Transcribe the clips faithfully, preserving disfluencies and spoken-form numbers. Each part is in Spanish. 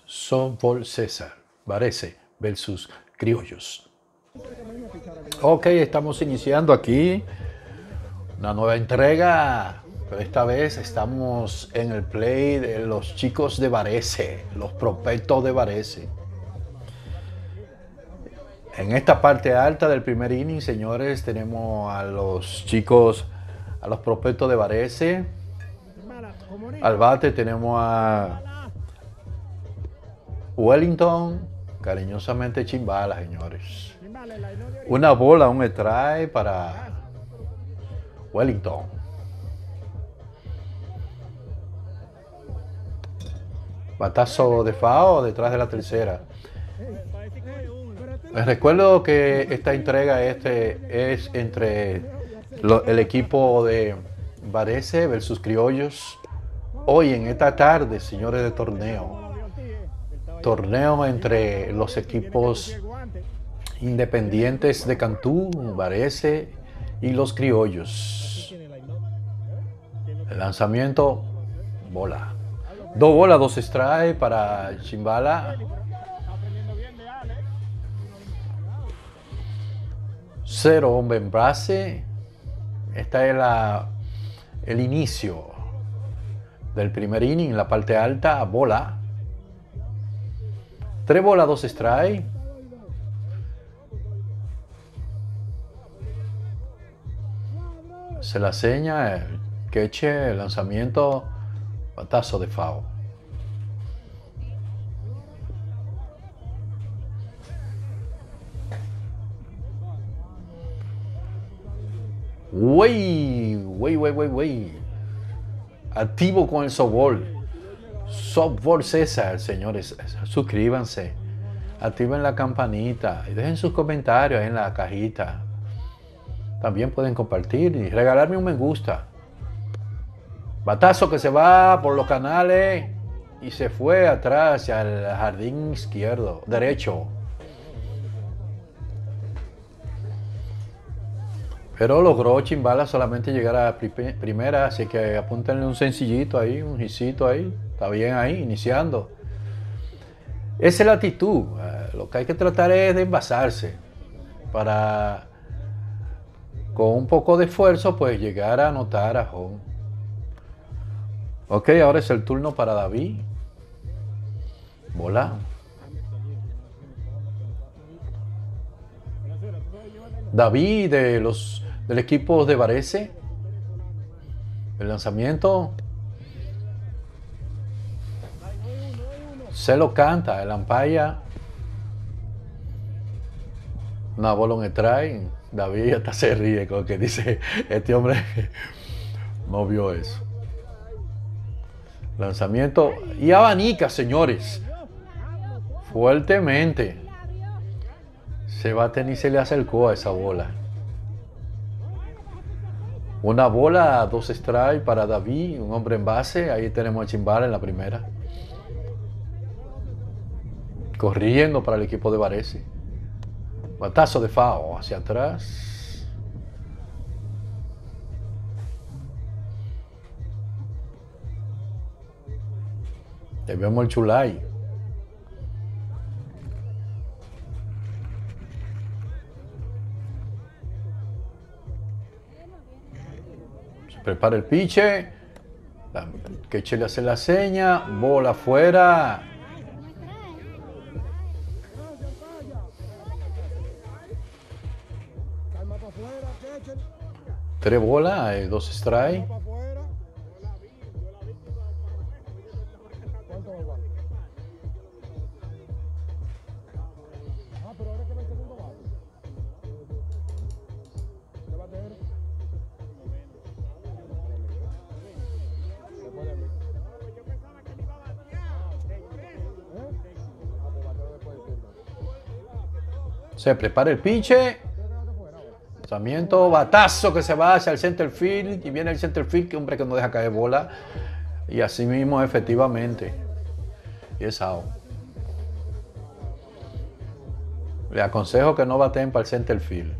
Softball César, Varese versus Criollos. Ok, estamos iniciando aquí una nueva entrega, pero esta vez estamos en el play de los chicos de Varese, los prospectos de Varese. En esta parte alta del primer inning, señores, tenemos a los chicos, a los prospectos de Varese. Al bate tenemos a Wellington, cariñosamente Chimbala, señores. Una bola, un strike para Wellington. Batazo de foul detrás de la tercera. Les recuerdo que esta entrega este es entre lo, el equipo de Varese versus Criollos. Hoy en esta tarde, señores, de torneo. Torneo entre los equipos independientes de Cantú, Varese y los Criollos. El lanzamiento, bola. Dos bolas, dos strikes para Chimbala. Cero hombre en base. Esta es la, el inicio del primer inning, la parte alta, bola. Tres bolas, dos strikes. Se la seña, el queche, el lanzamiento, batazo de foul. Wey, wey, wey, wey, wey. Activo con el softball. Softball César, señores. Suscríbanse. Activen la campanita. Y dejen sus comentarios ahí en la cajita. También pueden compartir y regalarme un me gusta. Batazo que se va por los canales y se fue atrás hacia el jardín izquierdo, derecho. Pero logró Chimbala solamente llegar a primera, así que apúntenle un sencillito ahí, un hitsito ahí. Está bien ahí, iniciando. Esa es la actitud. Lo que hay que tratar es de envasarse para, con un poco de esfuerzo, pues llegar a anotar a home. Ok, ahora es el turno para David. Bola. David de los del equipo de Varese. El lanzamiento. Se lo canta el umpire. Una bola en strike. David hasta se ríe con que dice, este hombre no vio eso. Lanzamiento y abanica, señores. Fuertemente. Se bate ni se le acercó a esa bola. Una bola, dos strikes para David, un hombre en base. Ahí tenemos a Chimbala en la primera. Corriendo para el equipo de Varese. Batazo de foul hacia atrás. Ahí vemos el Chulay. Se prepara el piche. Queche le hace la seña. Bola afuera. Tres bolas, dos strikes. Se prepara el pinche. Lanzamiento, batazo que se va hacia el center field. Y viene el center field, que hombre que no deja caer bola. Y así mismo, efectivamente. Y es out. Le aconsejo que no baten para el center field.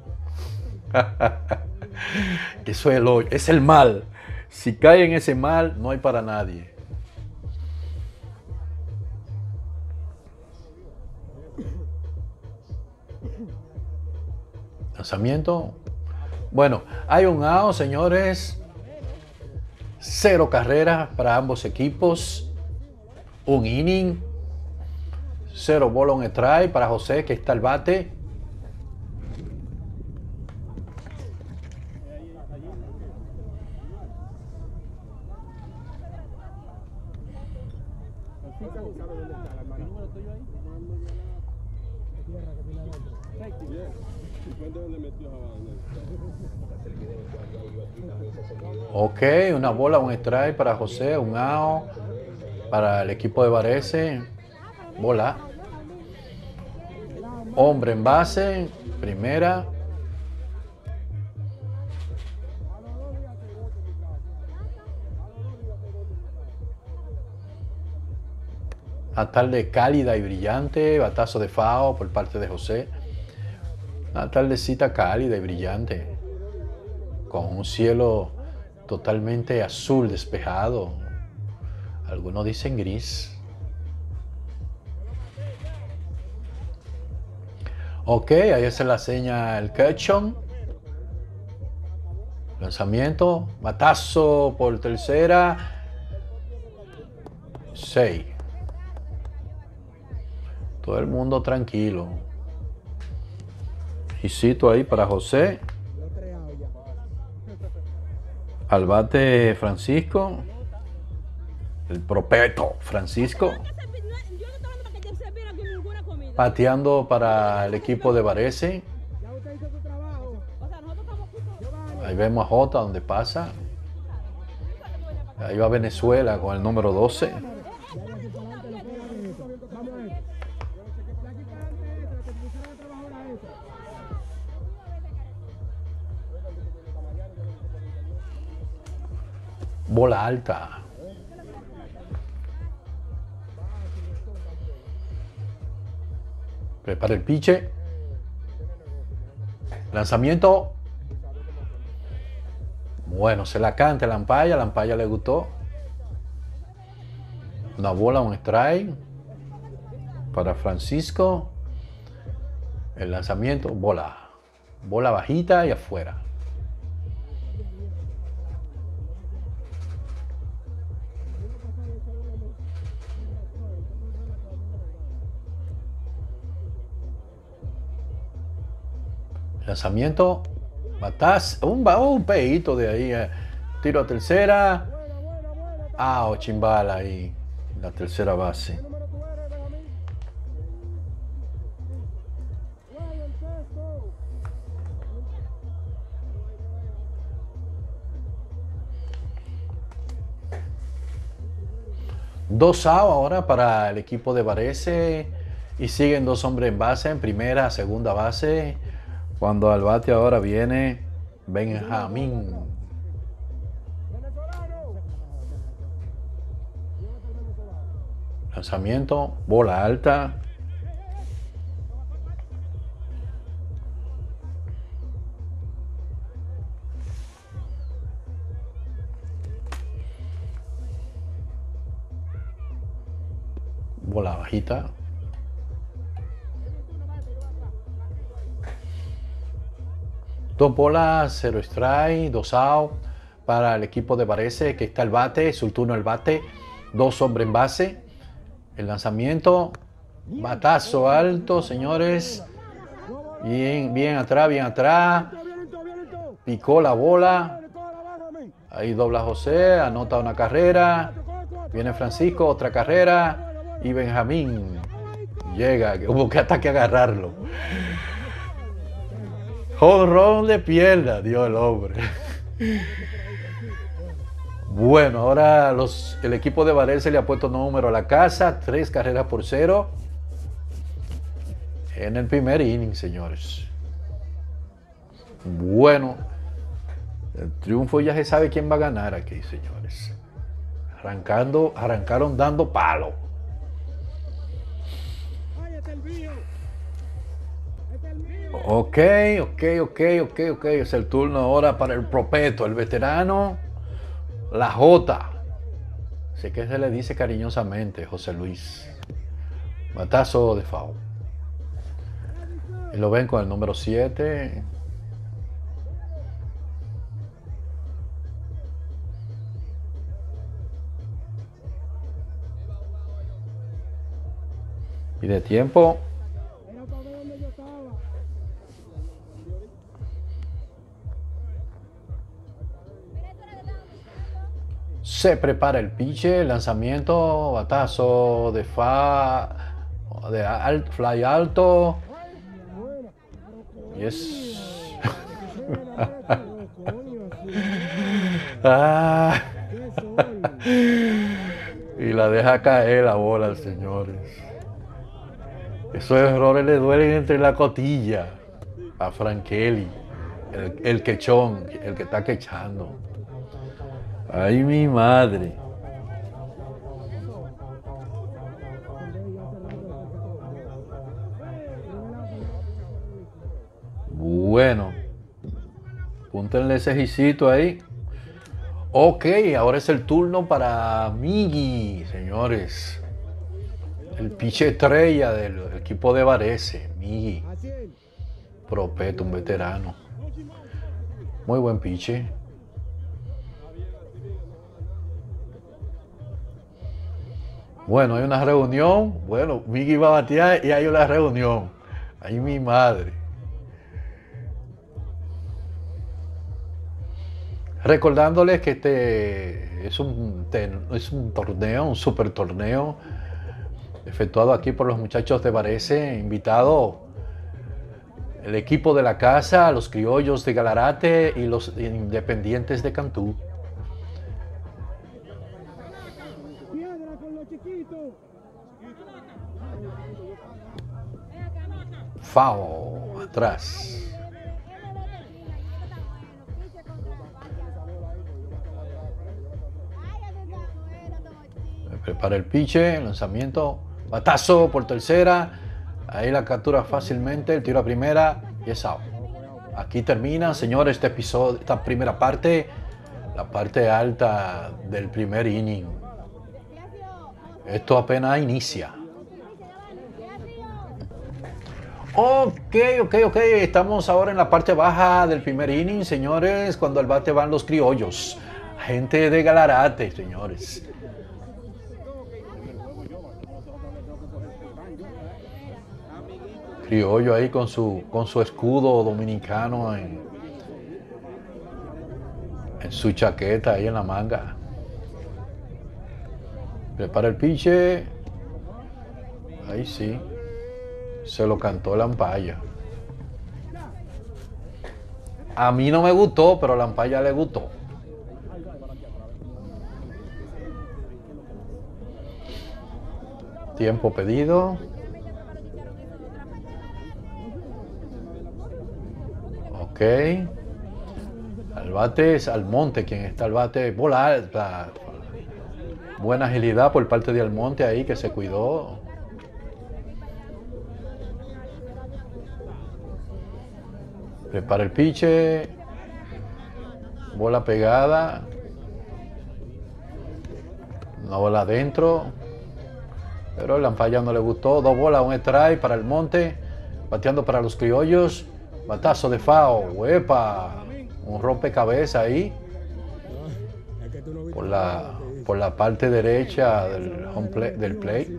Eso es el, es el mal. Si cae en ese mal, no hay para nadie. Lanzamiento. Bueno, hay un out, señores. Cero carreras para ambos equipos. Un inning. Cero bola, un strike para José, que está al bate. Ok, una bola, un strike para José, un out para el equipo de Varese. Bola. Hombre en base, primera. Una tarde cálida y brillante, batazo de foul por parte de José. Una tardecita cálida y brillante, con un cielo totalmente azul despejado. Algunos dicen gris. Ok, ahí se la seña el catchon. Lanzamiento, batazo por tercera. seis. Todo el mundo tranquilo. Hicito ahí para José. Al bate Francisco. El propeto Francisco. Pateando para el equipo de Varese. Ahí vemos a Jota donde pasa. Ahí va Venezuela con el número doce. Bola alta. Prepara el piche. Lanzamiento. Bueno, se la canta la ampalla. La ampalla le gustó. Una bola, un strike para Francisco. El lanzamiento, bola. Bola bajita y afuera. Lanzamiento, bataz, un, un peito de ahí, eh. Tiro a tercera. Ah, oh, chimbala ahí, la tercera base. Dos out ahora para el equipo de Varese y siguen dos hombres en base, en primera, segunda base. Cuando al bate ahora viene Benjamín. Lanzamiento, bola alta. Bola bajita. Dos bolas, cero strike, dos out para el equipo de Varese, que está al bate, su turno al bate. Dos hombres en base. El lanzamiento, batazo alto, señores. Bien, bien atrás, bien atrás. Picó la bola. Ahí dobla José, anota una carrera. Viene Francisco, otra carrera. Y Benjamín llega, que hubo que hasta que agarrarlo. Jonrón de pierna, dio el hombre. Bueno, ahora los, el equipo de Varese le ha puesto número a la casa. Tres carreras por cero. En el primer inning, señores. Bueno, el triunfo ya se sabe quién va a ganar aquí, señores. Arrancando, arrancaron dando palo. Ok, ok, ok, ok, ok. Es el turno ahora para el propeto, el veterano, la Jota. Sé que se le dice cariñosamente, José Luis. Batazo de foul. Y lo ven con el número siete. Y de tiempo. Se prepara el piche, lanzamiento, batazo de fa, de alt, fly alto. Y es. Ah. Y la deja caer la bola, señores. Esos errores le duelen entre la cotilla a Frankeli, el, el quechón, el que está quechando. ¡Ay, mi madre! Bueno, apúntenle ese jicito ahí. Ok, ahora es el turno para Miggy, señores. El piche estrella del equipo de Varese, Miggy. Propeto, un veterano. Muy buen piche. Bueno, hay una reunión. Bueno, Miggy va a batear y hay una reunión. Ay, mi madre. Recordándoles que este es un, es un torneo, un super torneo efectuado aquí por los muchachos de Varese, invitado el equipo de la casa, los criollos de Galarate y los independientes de Cantú. Foul, atrás. Prepara el piche, lanzamiento, batazo por tercera. Ahí la captura fácilmente, el tiro a primera y es out. Aquí termina, señores, este episodio, esta primera parte, la parte alta del primer inning. Esto apenas inicia. Ok, ok, ok. Estamos ahora en la parte baja del primer inning, señores, cuando al bate van los criollos. Gente de Galarate, señores. Criollo ahí con su, con su escudo dominicano en, en su chaqueta, ahí en la manga. Prepara el piche. Ahí sí. Se lo cantó Lampaya. A mí no me gustó, pero a Lampaya le gustó. Tiempo pedido. Ok. Al bate es Almonte quien está al bate. Bola alta. Buena agilidad por parte de Almonte ahí que se cuidó. Prepara el piche. Bola pegada. Una bola adentro. Pero el Lampaya no le gustó. Dos bolas, un strike para Almonte. Bateando para los criollos. Batazo de foul. ¡Huepa! Un rompecabezas ahí. Por la, por la parte derecha del, home play, del play.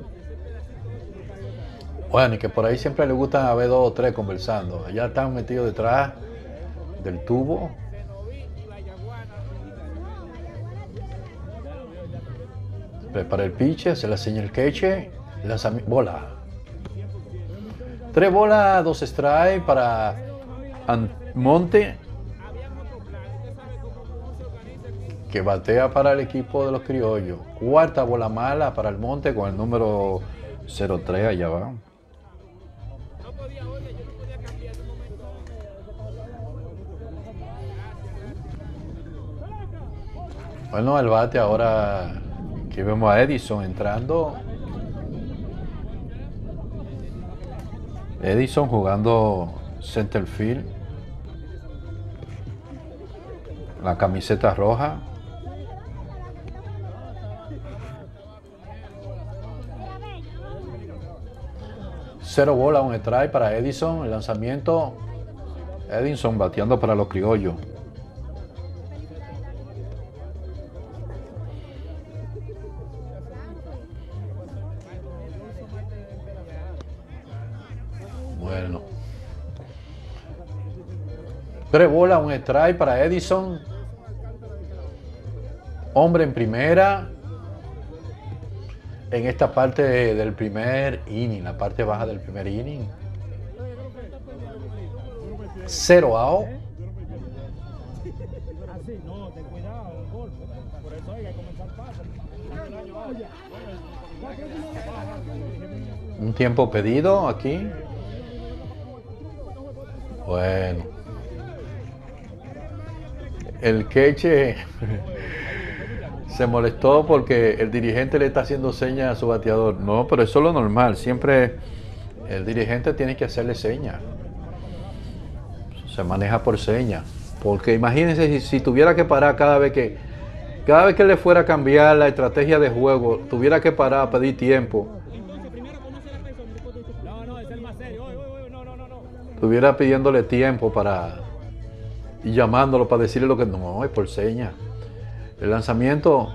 Bueno, y que por ahí siempre le gustan a ver dos o tres conversando. Allá están metidos detrás del tubo. Prepara el pitch, se la señala el queche. Lanzamiento, bola. Tres bolas, dos strikes para Monte, que batea para el equipo de los criollos. Cuarta bola mala para el Monte con el número cero tres, allá va. Bueno, el bate ahora, aquí vemos a Edison entrando. Edison jugando center field. La camiseta roja. Cero bola, un strike para Edison. El lanzamiento. Edison bateando para los criollos. Bueno. Tres bolas, un strike para Edison. Hombre en primera. En esta parte del primer inning, la parte baja del primer inning. Cero out. Un tiempo pedido aquí. Bueno. El queche se molestó porque el dirigente le está haciendo señas a su bateador. No, pero eso es lo normal. Siempre el dirigente tiene que hacerle señas. Se maneja por señas. Porque imagínense si, si tuviera que parar cada vez que cada vez que le fuera a cambiar la estrategia de juego, tuviera que parar a pedir tiempo. Estuviera pidiéndole tiempo para y llamándolo para decirle lo que no, es por señas. El lanzamiento.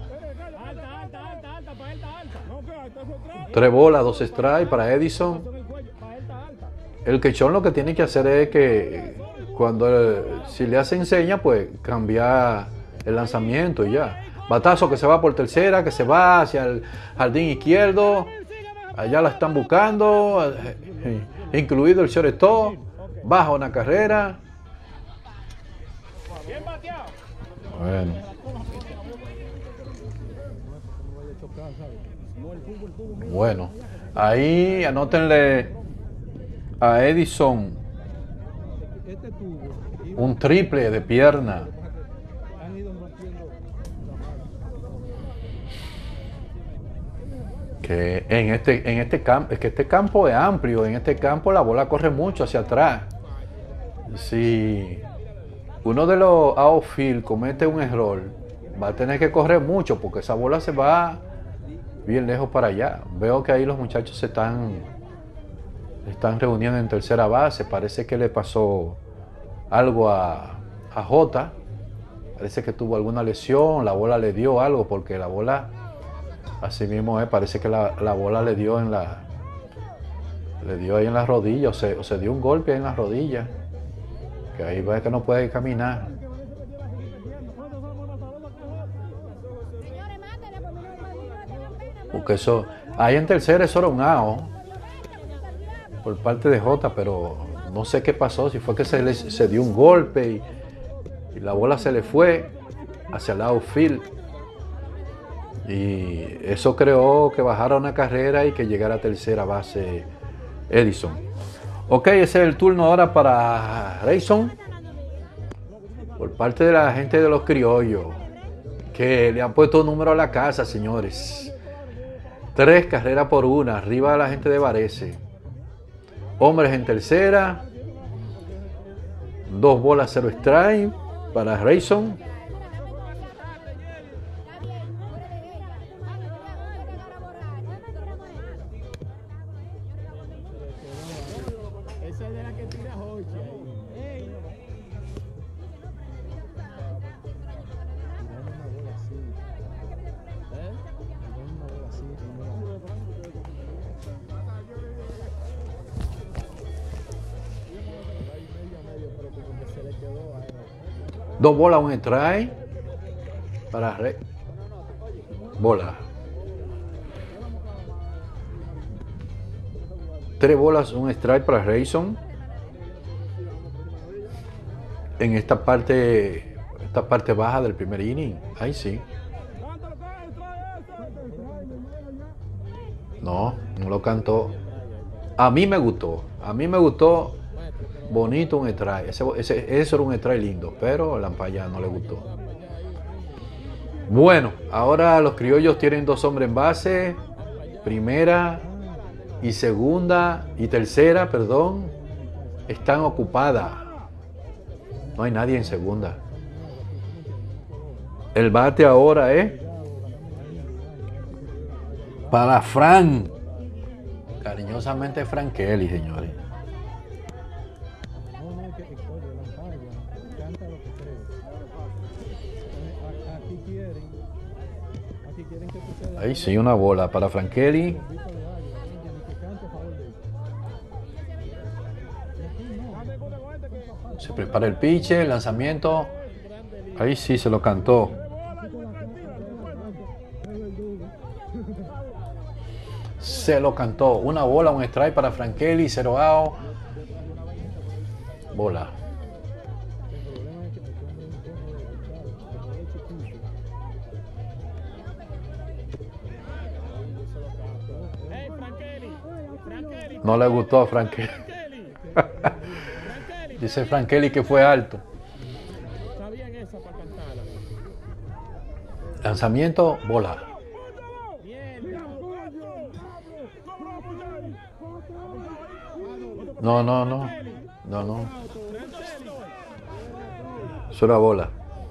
Tres bolas, dos strikes para Edison. El quechón lo que tiene que hacer es que cuando si le hacen señas, pues cambiar el lanzamiento y ya. Batazo que se va por tercera, que se va hacia el jardín izquierdo. Allá la están buscando, incluido el shortstop. Baja una carrera. Bueno. Bueno, ahí anótenle a Edison un triple de pierna. Que en este, en este campo, es que este campo es amplio, en este campo la bola corre mucho hacia atrás. Si uno de los outfield comete un error, va a tener que correr mucho porque esa bola se va bien lejos para allá. Veo que ahí los muchachos se están, se están reuniendo en tercera base. Parece que le pasó algo a, a Jota. Parece que tuvo alguna lesión, la bola le dio algo porque la bola, así mismo es, parece que la, la bola le dio en la, le dio ahí en la rodilla, o se, o se dio un golpe ahí en la rodilla, que ahí ve que no puede caminar. Porque eso, ahí en tercera eso era un out por parte de Jota, pero no sé qué pasó, si fue que se, le, se dio un golpe y, y la bola se le fue hacia el outfield. Y eso creó que bajara una carrera y que llegara a tercera base Edison. Ok, ese es el turno ahora para Rayson. Por parte de la gente de los criollos, que le han puesto número a la casa, señores. Tres carreras por una, arriba de la gente de Varese. Hombres en tercera. Dos bolas, cero strike para Rayson. Dos bolas, un strike para Rey. Bola. Tres bolas, un strike para Rayson. En esta parte, esta parte baja del primer inning. Ahí sí. No, no lo cantó. A mí me gustó. A mí me gustó. Bonito un strike. Ese, ese, eso era un strike lindo, pero la ampalla no le gustó. Bueno, ahora los criollos tienen dos hombres en base. Primera y segunda y tercera, perdón, están ocupadas. No hay nadie en segunda. El bate ahora es para Fran. Cariñosamente Frankeli, señores. No, no, que que coño, la falla, canta lo que cree. A- Aquí quieren, aquí quieren que tú seas Ahí sí, una bola para Frankeli. Vito de área, ¿entiendes? Que cante a favor de él. Se prepara el pitch, el lanzamiento. Ahí sí se lo cantó. Se lo cantó. Una bola, un strike para Frankeli, cero out. Bola. El problema es que me tomen un tono de cantado, como de chiquito. Hey, Frankeli, Frankeli, No le gustó a Frankeli. Frankeli, Frankeli, Dice Frankeli que fue alto. está bien esa para cantarla. Lanzamiento, bola. No, no, no. No, no. Eso era bola.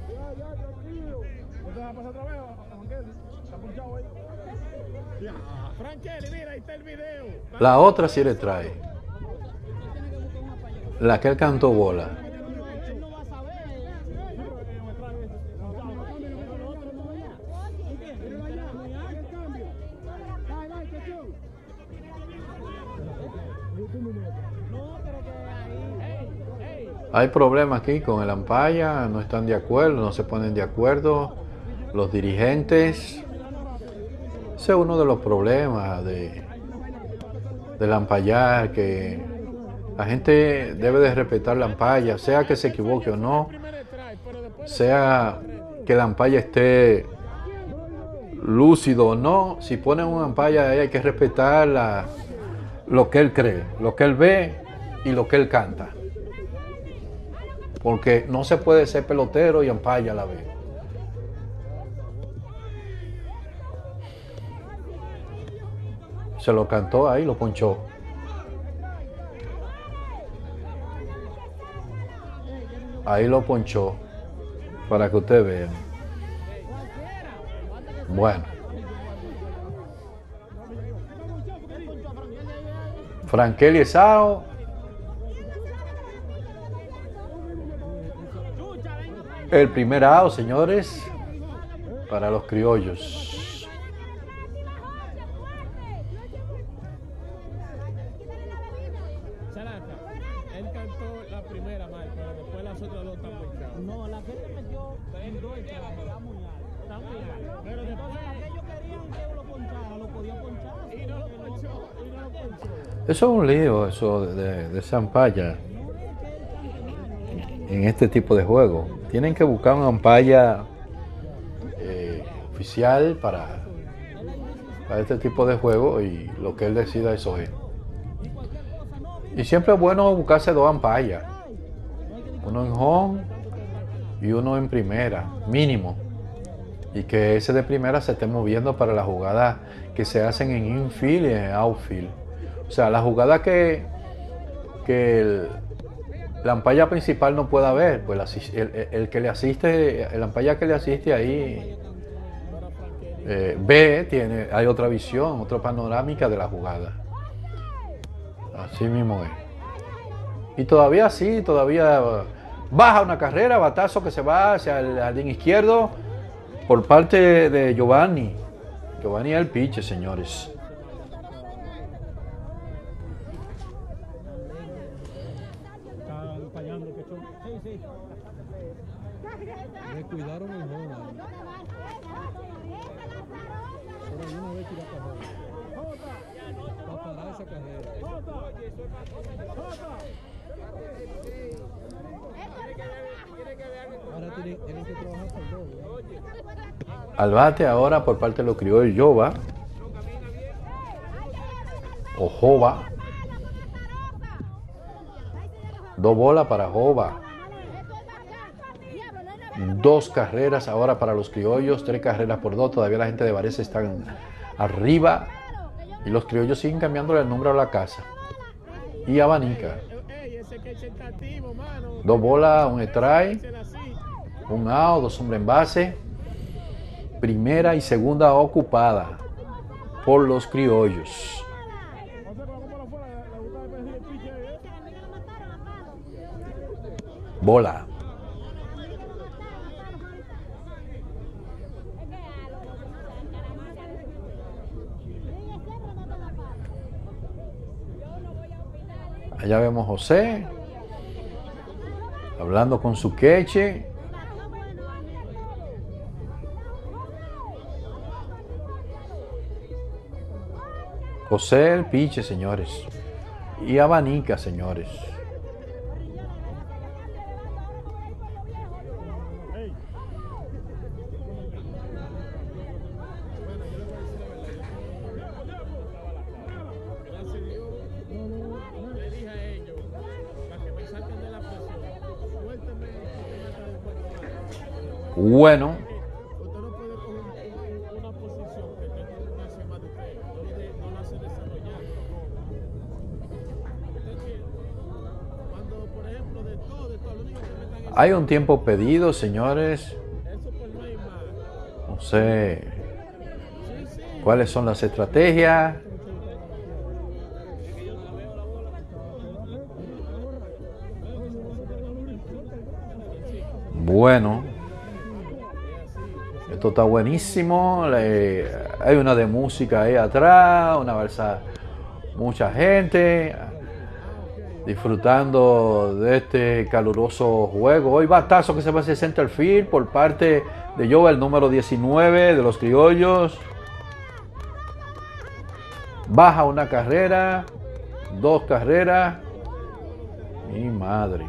Frankeli, mira, ahí está el video. La otra sí le trae. La que él cantó bola. Hay problemas aquí con el umpire, no están de acuerdo, no se ponen de acuerdo los dirigentes. Ese es uno de los problemas de, del umpire, que la gente debe de respetar la umpire, sea que se equivoque o no, sea que el umpire esté lúcido o no. Si ponen un umpire ahí hay que respetar la, lo que él cree, lo que él ve y lo que él canta. Porque no se puede ser pelotero y umpire a la vez. Se lo cantó ahí, lo ponchó. Ahí lo ponchó. Para que ustedes vean. Bueno. Frankeli es out. El primer out, señores, para los criollos. Chalaca, él cantó la primera mal, pero después las otras dos están ponchadas. No, la que él metió en dos está muy alta. Está muy alta. Pero después Aquellos querían que lo ponchara, lo podía ponchar. y no lo ponchó, y no lo ponchó. Eso es un lío, eso de, de esa umpire en este tipo de juego. Tienen que buscar una umpire eh, oficial para, para este tipo de juego, y lo que él decida eso es. Y siempre es bueno buscarse dos umpires, uno en home y uno en primera, mínimo, y que ese de primera se esté moviendo para las jugadas que se hacen en infield y en outfield. O sea, la jugada que, que el, la umpire principal no pueda ver, pues el, el, el que le asiste, el umpire que le asiste ahí eh, ve, tiene, hay otra visión, otra panorámica de la jugada. Así mismo es. Y todavía sí, todavía baja una carrera, batazo que se va hacia el jardín izquierdo por parte de Giovanni. Giovanni es el pitch, señores. Está fallando que son. Sí, sí. Descuidaron el bola. Pero hay una vez que la carrera. Para parar esa carrera. Ahora tienen, tienen que trabajar para el doble. Al bate ahora por parte de los criollos, Jova. O Jova. Dos bolas para Jova. Dos carreras ahora para los criollos. Tres carreras por dos. Todavía la gente de Varese están arriba. Y los criollos siguen cambiándole el número a la casa. Y abanica. Ey, ese que es tentativo, mano. Dos bolas, un strike. Hacer así. Un out, dos hombres en base. Primera y segunda ocupada por los criollos. Bola. Allá vemos a José hablando con su queche. José el piche, señores. Y abanica, señores. Bueno, Usted no puede coger una posición que esté por encima de usted, no, le- no la hace desarrollar. Usted entiende. Cuando, por ejemplo, de todo, de todo, lo único que me están es hay un tiempo pedido, señores. eso por no hay más. No sé Sí, sí. cuáles son las estrategias. Bueno, esto está buenísimo. Le- hay una de música ahí atrás, una balsa, mucha gente disfrutando de este caluroso juego. Hoy batazo que se va a hacer center field por parte de Joe, el número diecinueve de los criollos. Baja una carrera, dos carreras. Mi madre.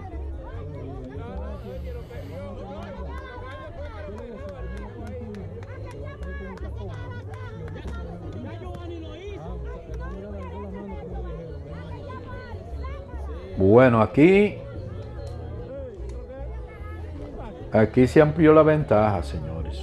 Bueno, aquí, aquí se amplió la ventaja, señores.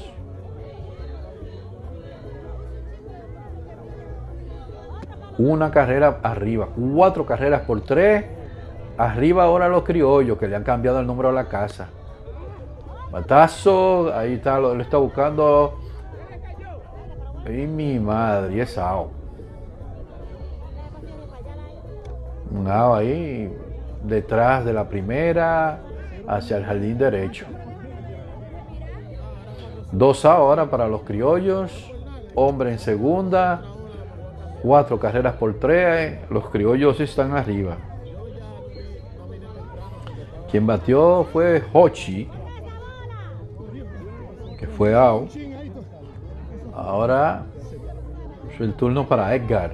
Una carrera arriba, cuatro carreras por tres. Arriba ahora los criollos que le han cambiado el número a la casa. Batazo, ahí está, lo, lo está buscando. ¡Ay, mi madre! Y es out. Un out ahí, detrás de la primera, hacia el jardín derecho. Dos out ahora para los criollos. Hombre en segunda. Cuatro carreras por tres. Los criollos están arriba. Quien batió fue Hochi, que fue out. Ahora es el turno para Edgar.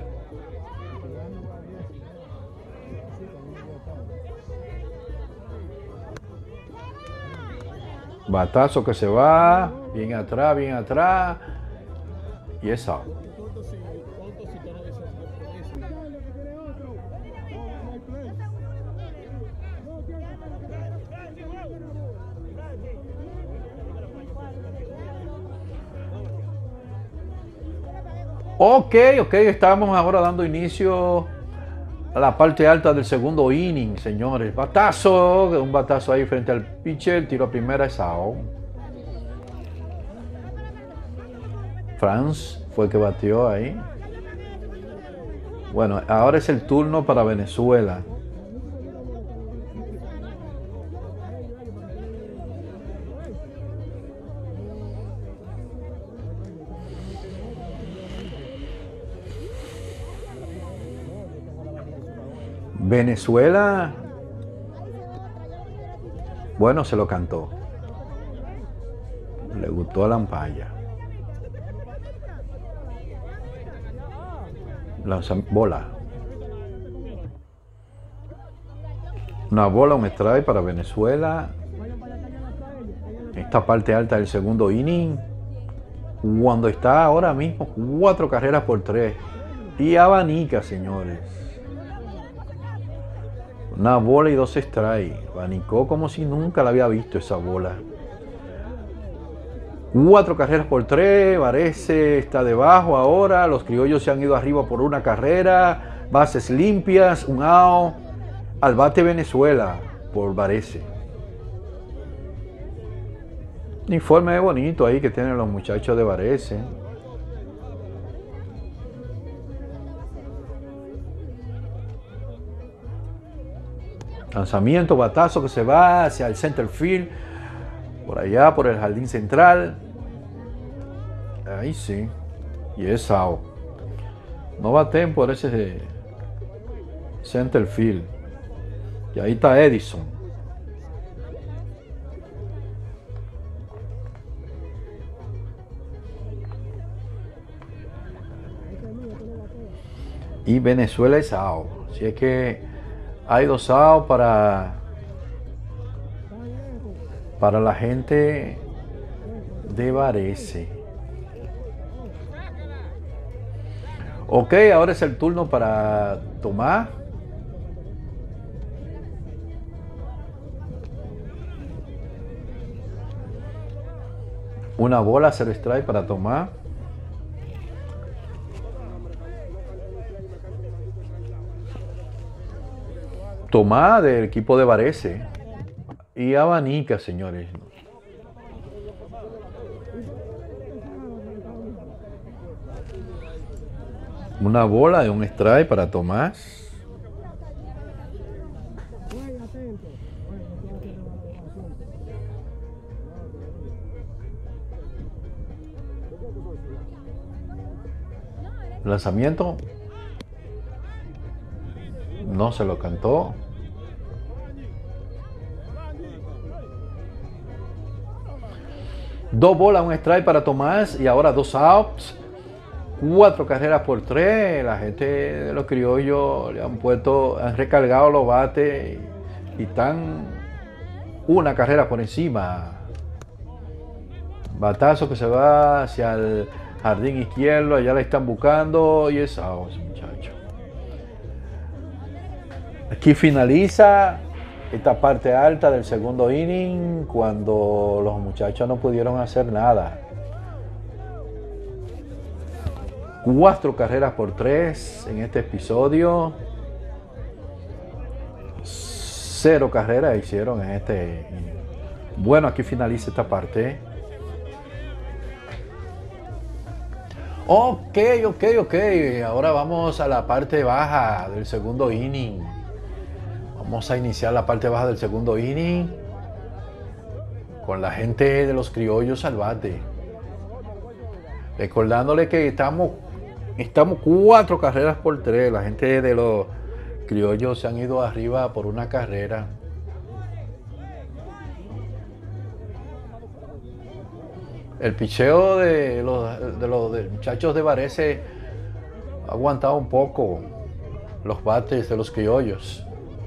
Batazo que se va, bien atrás, bien atrás. Y es out. Punto si, punto si tú no dices compromiso. Ok, ok, estamos ahora dando inicio a la parte alta del segundo inning, señores. Batazo, un batazo ahí frente al pitcher, tiro a primera, es out. Franz fue el que batió ahí. Bueno, ahora es el turno para Venezuela. Venezuela, bueno, se lo cantó. Le gustó la ampalla. Lanza bola. Una bola, un strike para Venezuela. Esta parte alta del segundo inning. Cuando está ahora mismo cuatro carreras por tres. Y abanica, señores. Una bola y dos strikes. Abanicó como si nunca la había visto esa bola. Cuatro carreras por tres. Varese está debajo ahora. Los criollos se han ido arriba por una carrera. Bases limpias. Un out. Al bate Venezuela por Varese. Un informe bonito ahí que tienen los muchachos de Varese. Lanzamiento, batazo que se va hacia el center field. Por allá, por el jardín central. Ahí sí. Y es out. No baten por ese center field. Y ahí está Edison. Y Venezuela es out. Así es que hay dos outs para, para la gente de Varese. Ok, ahora es el turno para Tomás. Una bola, cero strike para Tomás. Tomás del equipo de Varese. Y abanica, señores. Una bola de un strike para Tomás. Lanzamiento. No se lo cantó. Dos bolas, un strike para Tomás y ahora dos outs. Cuatro carreras por tres. La gente de los criollos le han puesto, han recargado los bates y, y están una carrera por encima. Batazo que se va hacia el jardín izquierdo. Allá la están buscando y es out, muchacho. Aquí finaliza esta parte alta del segundo inning cuando los muchachos no pudieron hacer nada. Cuatro carreras por tres en este episodio. Cero carreras hicieron en este. Bueno, aquí finaliza esta parte. Ok, ok, ok. Ahora vamos a la parte baja del segundo inning. Vamos a iniciar la parte baja del segundo inning con la gente de los criollos al bate. Recordándole que estamos, estamos cuatro carreras por tres. La gente de los criollos se han ido arriba por una carrera. El picheo de los, de los de muchachos de Varese ha aguantado un poco los bates de los criollos.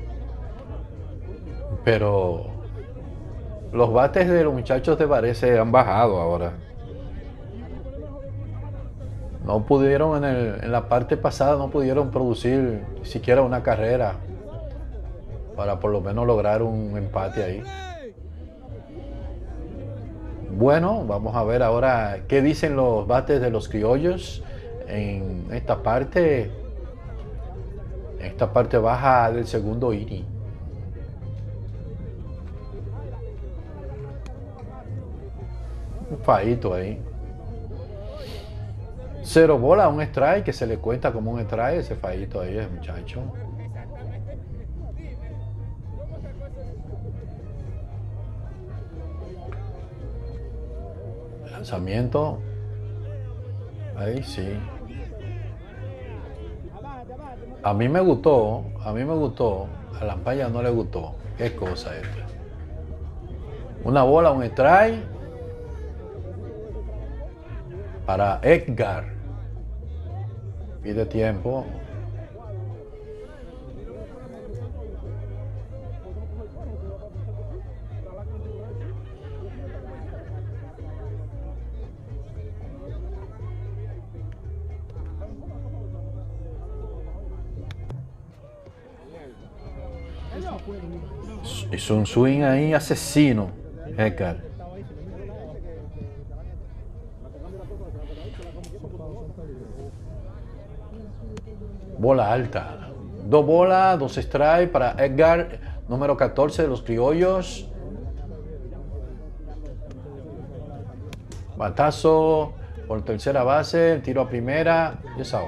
Pero los bates de los muchachos de Varese han bajado ahora. No pudieron en, el, en la parte pasada, no pudieron producir ni siquiera una carrera para por lo menos lograr un empate ahí. Bueno, vamos a ver ahora qué dicen los bates de los criollos en esta parte, en esta parte baja del segundo inning. Un faíto ahí. Cero bola, un strike, que se le cuenta como un strike ese faíto ahí, ese muchacho. Lanzamiento. Ahí sí. A mí me gustó, a mí me gustó. A Lampaya no le gustó. Qué cosa esta. Una bola, un strike para Edgar. Pide tiempo. Hizo un swing ahí asesino, Edgar. Bola alta. Dos bolas, dos strikes para Edgar, número catorce de los criollos. Batazo por tercera base, tiro a primera y es out.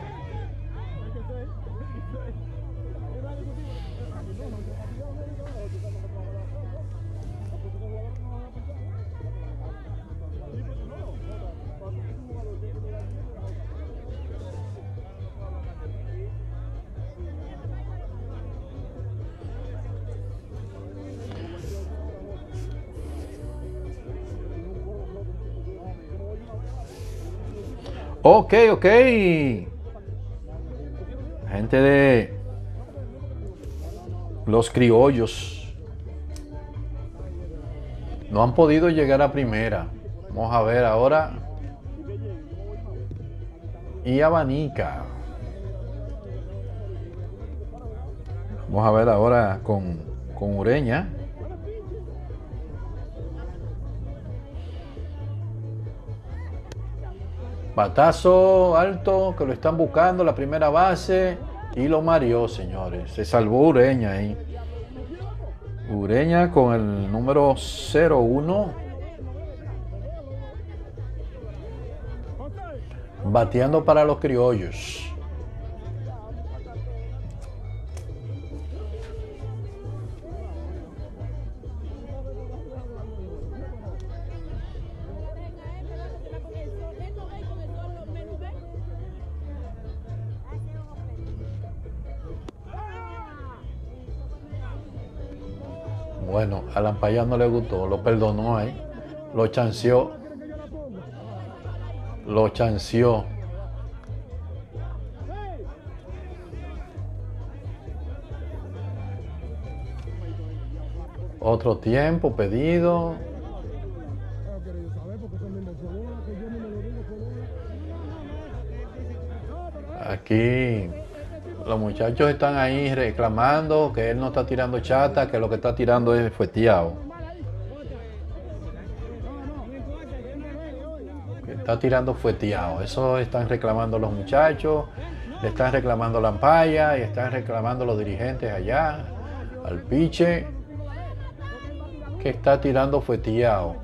Ok, ok. Gente de los criollos no han podido llegar a primera. Vamos a ver ahora. Y abanica. Vamos a ver ahora con, con Ureña. Batazo alto que lo están buscando, la primera base. Y lo mareó, señores. Se salvó Ureña ahí. Ureña con el número cero uno. Bateando para los criollos. Bueno, a Lampaya no le gustó, lo perdonó ahí, lo chanceó, lo chanceó. Otro tiempo pedido. Aquí los muchachos están ahí reclamando que él no está tirando chata, que lo que está tirando es fueteado. Que está tirando fueteado. Eso están reclamando los muchachos, le están reclamando Lampaya y están reclamando los dirigentes allá, al piche, que está tirando fueteado.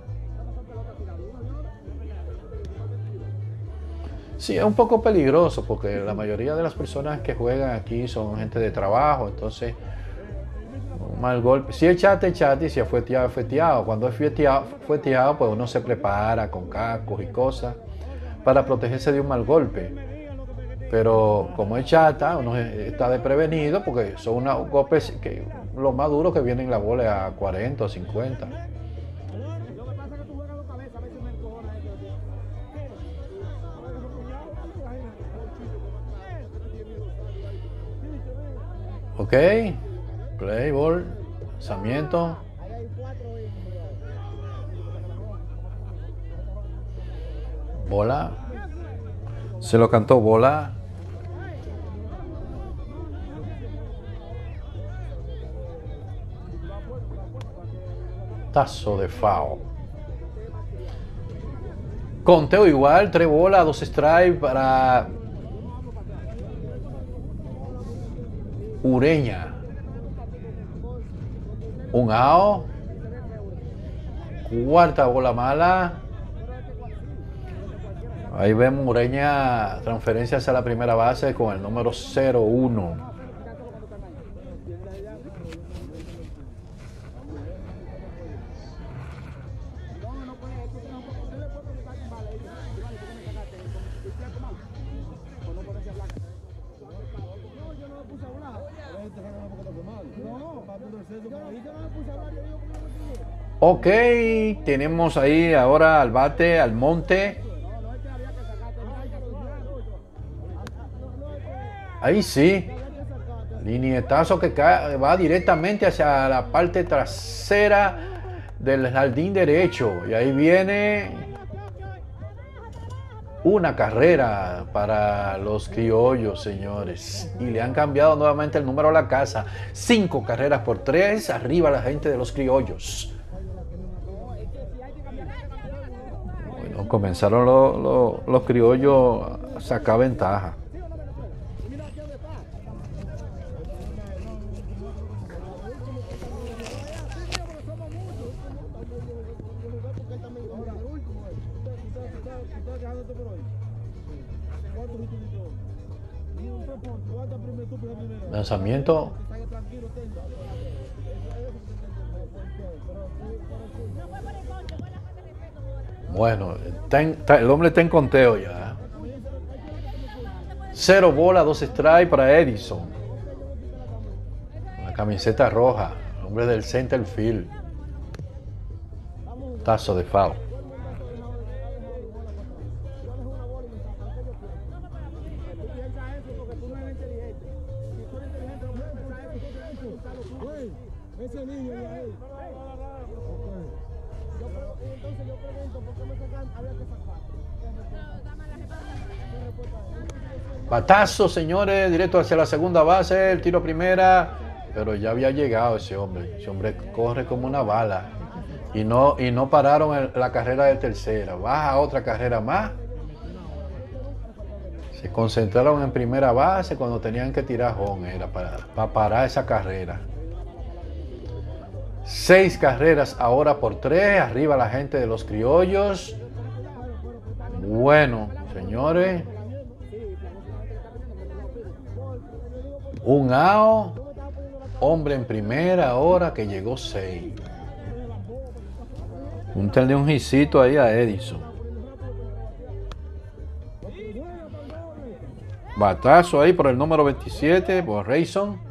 Sí, es un poco peligroso porque la mayoría de las personas que juegan aquí son gente de trabajo, entonces un mal golpe. Si es chate, es chate, y si es fueteado, es fueteado. Cuando es fueteado, fueteado, pues uno se prepara con cascos y cosas para protegerse de un mal golpe. Pero como es chata, uno está desprevenido porque son unos golpes que los más duros que vienen la bola a cuarenta o cincuenta. Ok, play ball, lanzamiento. Bola. Se lo cantó bola. Tazo de foul. Conteo igual, tres bolas, dos strikes para Ureña. Un out. Cuarta bola mala. Ahí vemos Ureña, transferencia hacia la primera base con el número cero uno. Ok, tenemos ahí ahora al bate, al monte. Ahí sí. Linietazo que cae, va directamente hacia la parte trasera del jardín derecho. Y ahí viene una carrera para los criollos, señores. Y le han cambiado nuevamente el número a la casa. Cinco carreras por tres. Arriba la gente de los criollos. Bueno, comenzaron los, los, los criollos a sacar ventaja. Lanzamiento. Bueno, está en, está, el hombre está en conteo ya. Cero bola, dos strikes para Edison. La camiseta roja, el hombre del center field. Tazo de foul. Ese niño de ahí. Ok. Yo creo- entonces yo pregunto, ¿por qué me sacan? Había que sacar. ¿Qué respuesta es? Batazo, señores, directo hacia la segunda base, el tiro primera, pero ya había llegado ese hombre. Ese hombre corre como una bala. Y no, y no pararon el- la carrera de tercera. Baja otra carrera más. Se concentraron en primera base cuando tenían que tirar home, era para, para parar esa carrera. Seis carreras ahora por tres, arriba la gente de los criollos. Bueno, señores. Un out, hombre en primera ahora que llegó seis. Un de un hisito ahí a Edison. Batazo ahí por el número veintisiete, por Rayson.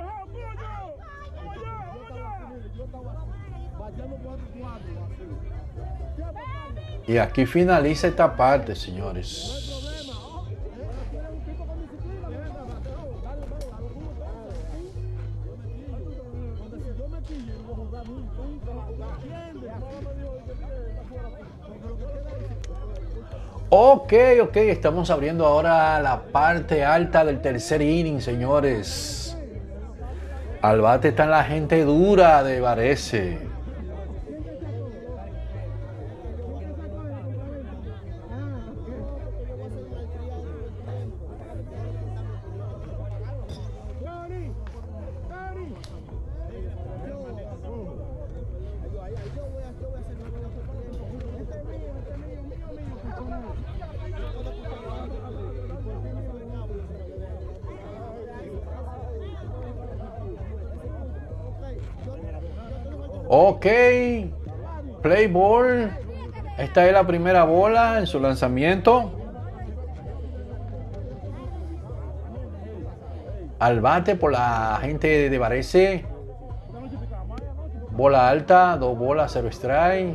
Y aquí finaliza esta parte, señores. Ok, ok, estamos abriendo ahora la parte alta del tercer inning, señores. Al bate está la gente dura de Varese. Ok, play ball. Esta es la primera bola en su lanzamiento. Al bate por la gente de Varese. Bola alta, dos bolas, cero strike.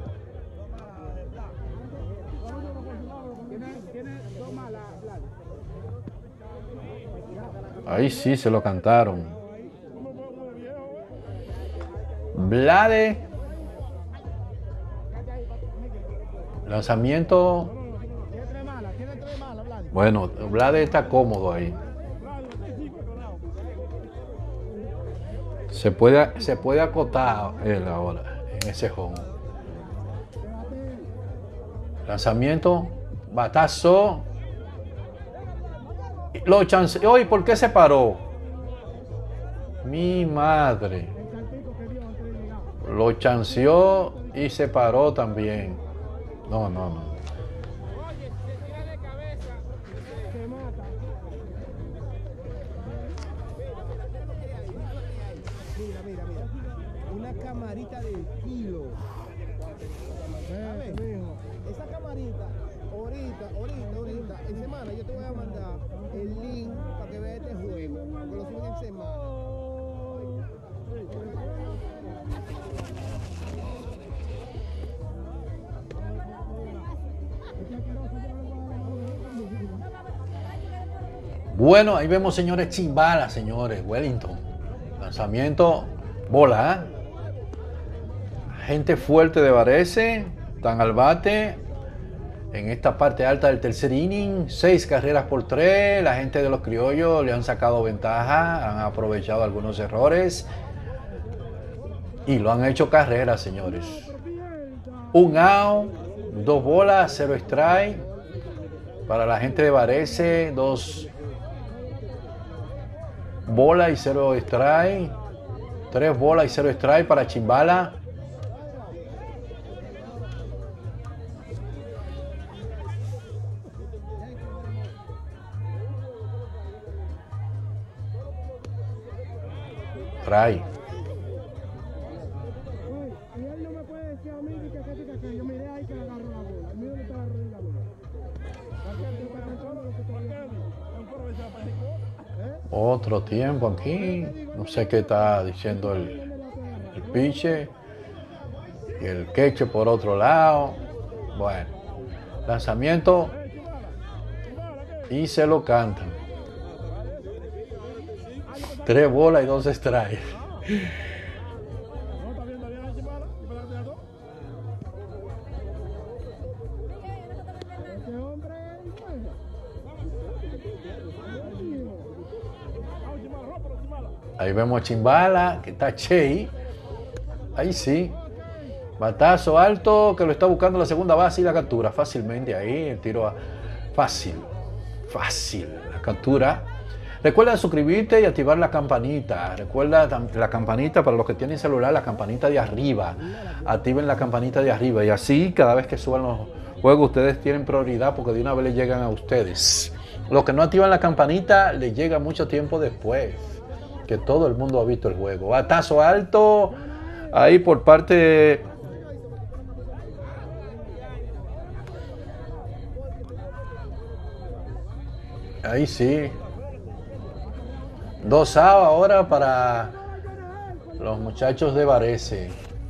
Ahí sí se lo cantaron. Vlade. Lanzamiento. Bueno, Vlade está cómodo ahí. Se puede, se puede acotar él ahora en ese home. Lanzamiento. Batazo. Lo chanceó. ¿Y por qué se paró? Mi madre. Lo chanceó y se paró también. No, no, no. Mira, mira, mira. Una camarita del kilo. ¿Sabes? Esa camarita, ahorita, ahorita, ahorita, en semana yo te voy a mandar el link para que veas este juego. Porque lo suben en semana. Bueno, ahí vemos, señores, Chimbala, señores, Wellington. Lanzamiento, bola. ¿eh? Gente fuerte de Varese, están al bate. En esta parte alta del tercer inning, seis carreras por tres. La gente de los criollos le han sacado ventaja, han aprovechado algunos errores. Y lo han hecho carreras, señores. Un out, dos bolas, cero strike. Para la gente de Varese, dos bolas y cero strike. Tres bolas y cero strike para Chimbala. Trae. Y él no me puede decir a mí que que que que yo miré ahí que le agarró la bola. El mío le estaba agarrando la bola. Otro tiempo aquí. No sé qué está diciendo el, el pitcher. Y el queche por otro lado. Bueno. Lanzamiento. Y se lo cantan. Tres bolas y dos strikes. Ahí vemos a Chimbala, que está Chey. Ahí sí. Batazo alto, que lo está buscando la segunda base y la captura. Fácilmente ahí, el tiro a... fácil. Fácil. La captura. Recuerda suscribirte y activar la campanita. Recuerda la campanita para los que tienen celular, la campanita de arriba. Activen la campanita de arriba y así cada vez que suban los juegos ustedes tienen prioridad porque de una vez les llegan a ustedes. Los que no activan la campanita les llega mucho tiempo después que todo el mundo ha visto el juego. Batazo alto ahí por parte ahí sí. Dos outs ahora para los muchachos de Varese.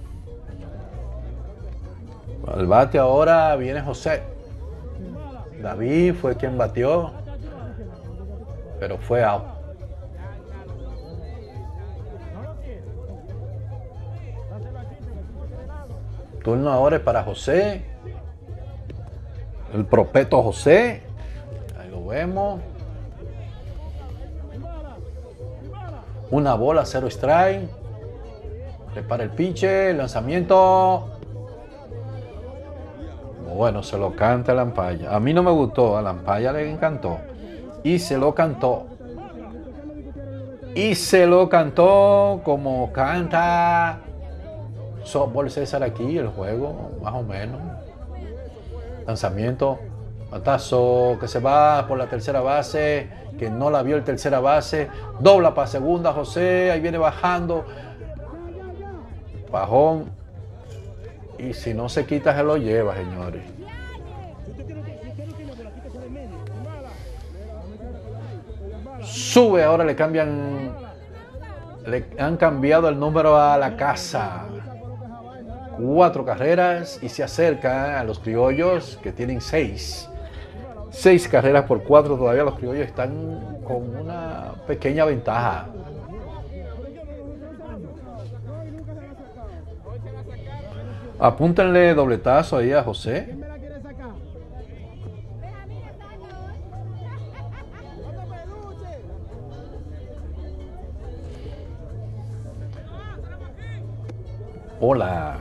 Al bate ahora viene José. David fue quien batió, pero fue out. Turno ahora es para José. El propeto José. Ahí lo vemos. Una bola, cero strike. Prepara el pitcher, el lanzamiento. Bueno, se lo canta a Lampaya. A mí no me gustó, a Lampaya le encantó. Y se lo cantó. Y se lo cantó como canta Softball César aquí, el juego, más o menos. Lanzamiento. Batazo que se va por la tercera base, que no la vio el tercera base. Dobla para segunda, José. Ahí viene bajando. Bajón. Y si no se quita, se lo lleva, señores. Sube, ahora le cambian. Le han cambiado el número a la casa. Cuatro carreras y se acerca a los criollos que tienen seis. Seis carreras por cuatro. Todavía los criollos están con una pequeña ventaja. Apúntenle dobletazo ahí a José. Hola.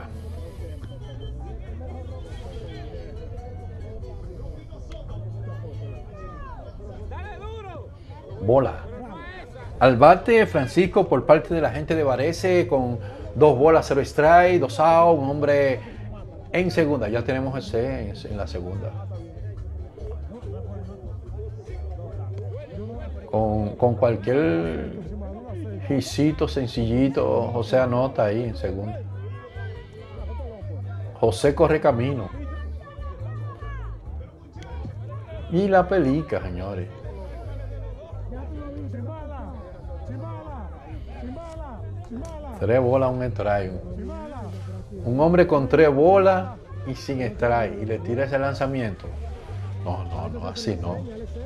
Bola. Al bate Francisco por parte de la gente de Varese con dos bolas, cero strike, dos outs, un hombre en segunda. Ya tenemos ese en la segunda. Con, con cualquier gisito sencillito, José anota ahí en segunda. José corre camino. Y la pelica, señores. Tres bolas, un strike. Un hombre con tres bolas y sin strike. Y le tira ese lanzamiento. No, no, no, así no.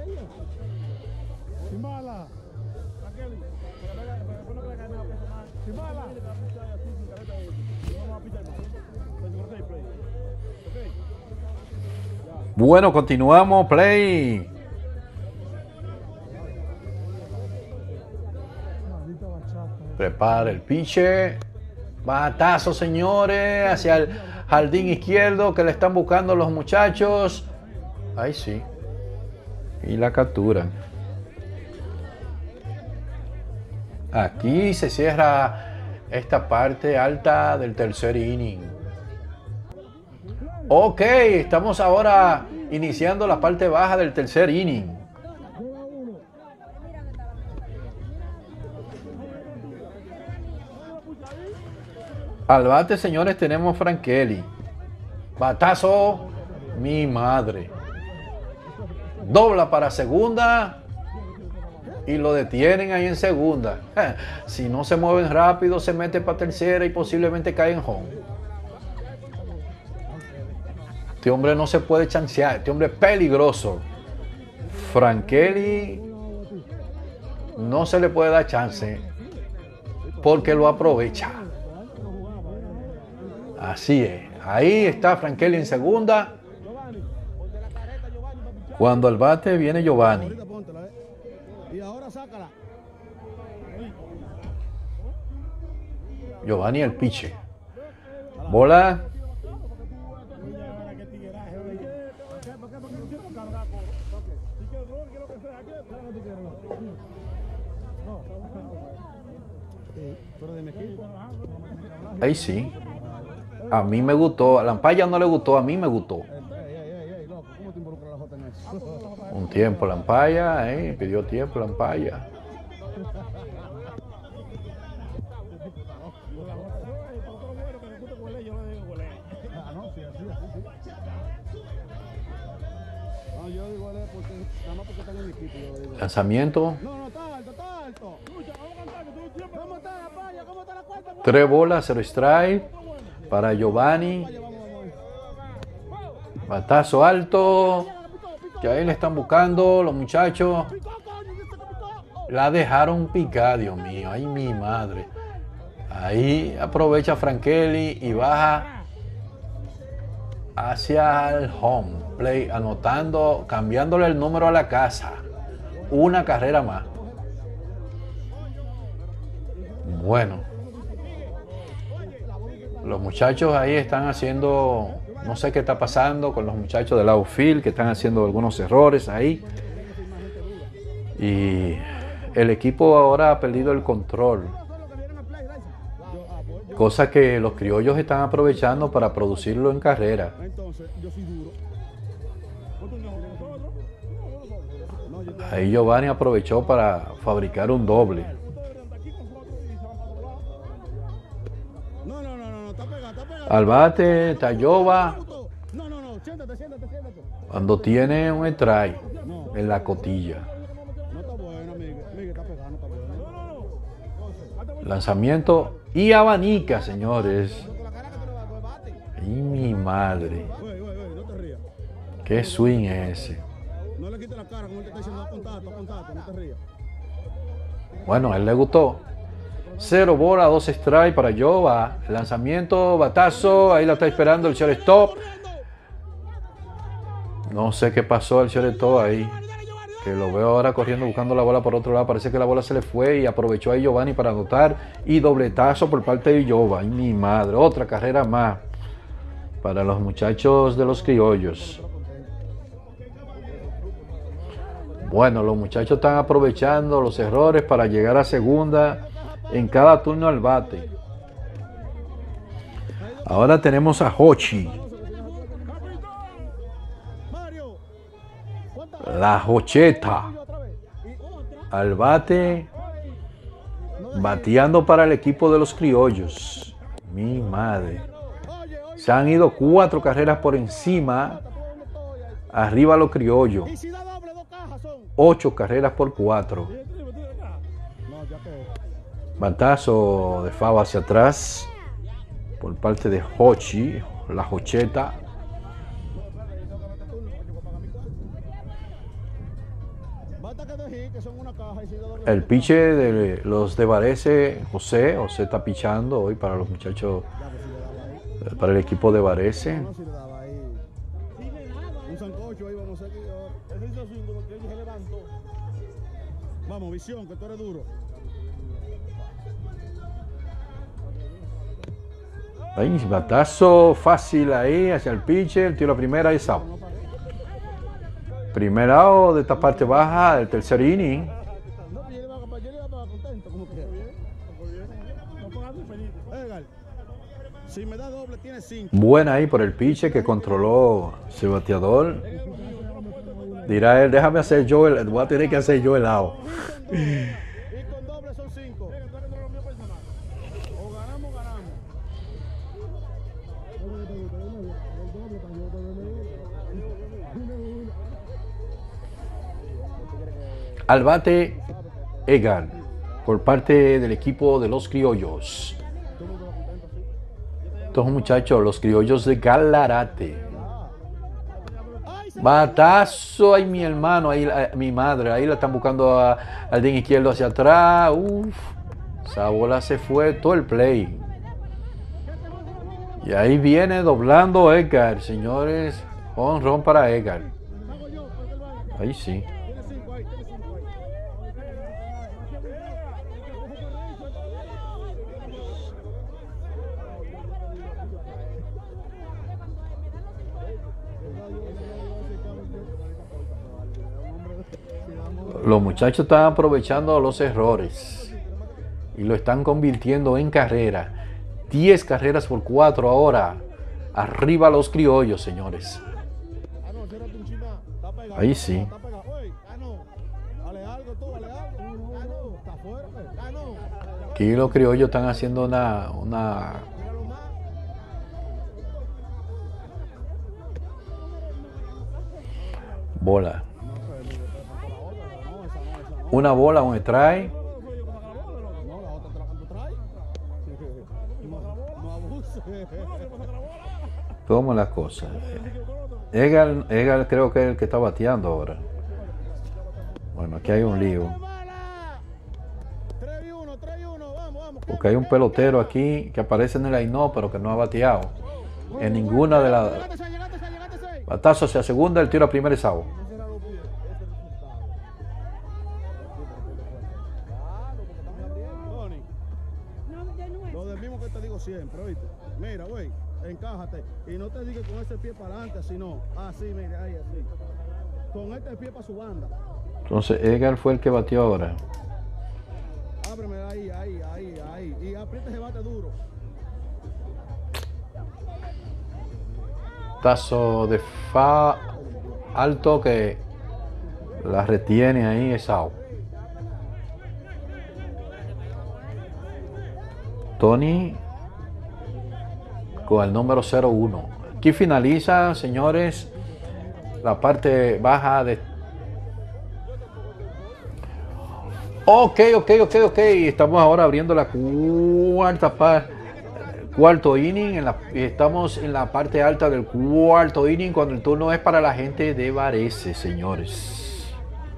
Bueno, continuamos, play. Prepara el pitcher. Batazo, señores, hacia el jardín izquierdo que le están buscando los muchachos. Ahí sí. Y la capturan. Aquí se cierra esta parte alta del tercer inning. Ok, estamos ahora iniciando la parte baja del tercer inning. Al bate, señores, tenemos Franchelli. Batazo, mi madre. Dobla para segunda y lo detienen ahí en segunda. Si no se mueven rápido, se mete para tercera y posiblemente cae en home. Este hombre no se puede chancear. Este hombre es peligroso. Franchelli no se le puede dar chance porque lo aprovecha. Así es. Ahí está Franchelli en segunda. Cuando al bate viene Giovanni. Y ahora sácala. Giovanni el piche. Bola. Ahí sí. A mí me gustó. A Lampaya no le gustó, a mí me gustó. Un tiempo Lampaya, eh, pidió tiempo Lampaya. Lanzamiento. Tres bolas, cero strike para Giovanni. Batazo alto. Que ahí le están buscando los muchachos. La dejaron picar, Dios mío. Ay, mi madre. Ahí aprovecha Franchelli y baja hacia el home play, anotando, cambiándole el número a la casa. Una carrera más. Bueno. Los muchachos ahí están haciendo, no sé qué está pasando con los muchachos del outfield, que están haciendo algunos errores ahí. Y el equipo ahora ha perdido el control. Cosa que los criollos están aprovechando para producirlo en carrera. Ahí Giovanni aprovechó para fabricar un doble. Al bate, Tayoba. Cuando tiene un strike en la cotilla. Lanzamiento y abanica, señores. Y mi madre. ¿Qué swing es ese? Bueno, a él le gustó. Cero bola, dos strike para Yoba. Lanzamiento, batazo. Ahí la está esperando el shortstop. No sé qué pasó al shortstop ahí. Que lo veo ahora corriendo buscando la bola por otro lado. Parece que la bola se le fue y aprovechó ahí Giovanni para anotar. Y dobletazo por parte de Yoba. Ay, mi madre. Otra carrera más para los muchachos de los criollos. Bueno, los muchachos están aprovechando los errores para llegar a segunda en cada turno al bate. Ahora tenemos a Hochi. La Jocheta. Al bate. Bateando para el equipo de los criollos. Mi madre. Se han ido cuatro carreras por encima. Arriba los criollos. Ocho carreras por cuatro. Batazo de Fava hacia atrás por parte de Hochi, la Jocheta. El piche de los de Varese, José, José está pichando hoy para los muchachos, para el equipo de Varese. Vamos, visión, que tú eres duro. Ahí, batazo fácil ahí hacia el pitcher, tiro la primera y out. Primer out de esta parte baja del tercer inning. Buena ahí por el pitcher que controló ese bateador. Dirá él, déjame hacer yo el, voy a tener que hacer yo el out. Al bate, Edgar, por parte del equipo de los criollos. Estos muchachos, los criollos de Galarate. Batazo, ay mi hermano, ahí a, mi madre, ahí la están buscando a, al den izquierdo hacia atrás. Uf, esa bola se fue todo el play. Y ahí viene doblando Edgar, señores. Honrón para Edgar. Ahí sí. Los muchachos están aprovechando los errores y lo están convirtiendo en carrera. diez carreras por cuatro ahora. Arriba los criollos, señores. Ah, no, cérrate un chin más. Está pegado. Ahí sí. Está pegado. Oye, ah, no. Dale algo tú, dale algo. Ah, no. Está fuerte. Ah, no. Aquí los criollos están haciendo una, una Míralo más. bola. Una bola, un strike. No, la otra te la canto trae. No, no abuses. ¿Cómo las cosas? Edgar, Edgar creo que es el que está bateando ahora. Bueno, aquí hay un lío. tres y uno, tres y uno, vamos, vamos. Porque hay un pelotero aquí que aparece en el line-up, pero que no ha bateado. En ninguna de las... Llegate seis, llegate seis, llegate seis. Batazo hacia segunda, el tiro a primera y sao. Tony, lo del mismo que te digo siempre, ¿oíste? Mira, güey, encájate. Y no te digas con ese pie para adelante, sino así, mira, ahí, así. Con este pie para su banda. Entonces Edgar fue el que batió ahora. Ábreme ahí, ahí, ahí, ahí. Y aprieta ese bate duro. Tazo de fa alto que la retiene ahí, es out. Tony con el número cero uno. Aquí finaliza, señores, la parte baja de... Ok, ok, ok, ok. Estamos ahora abriendo la cuarta parte. Cuarto inning, en la, estamos en la parte alta del cuarto inning cuando el turno es para la gente de Varese, señores.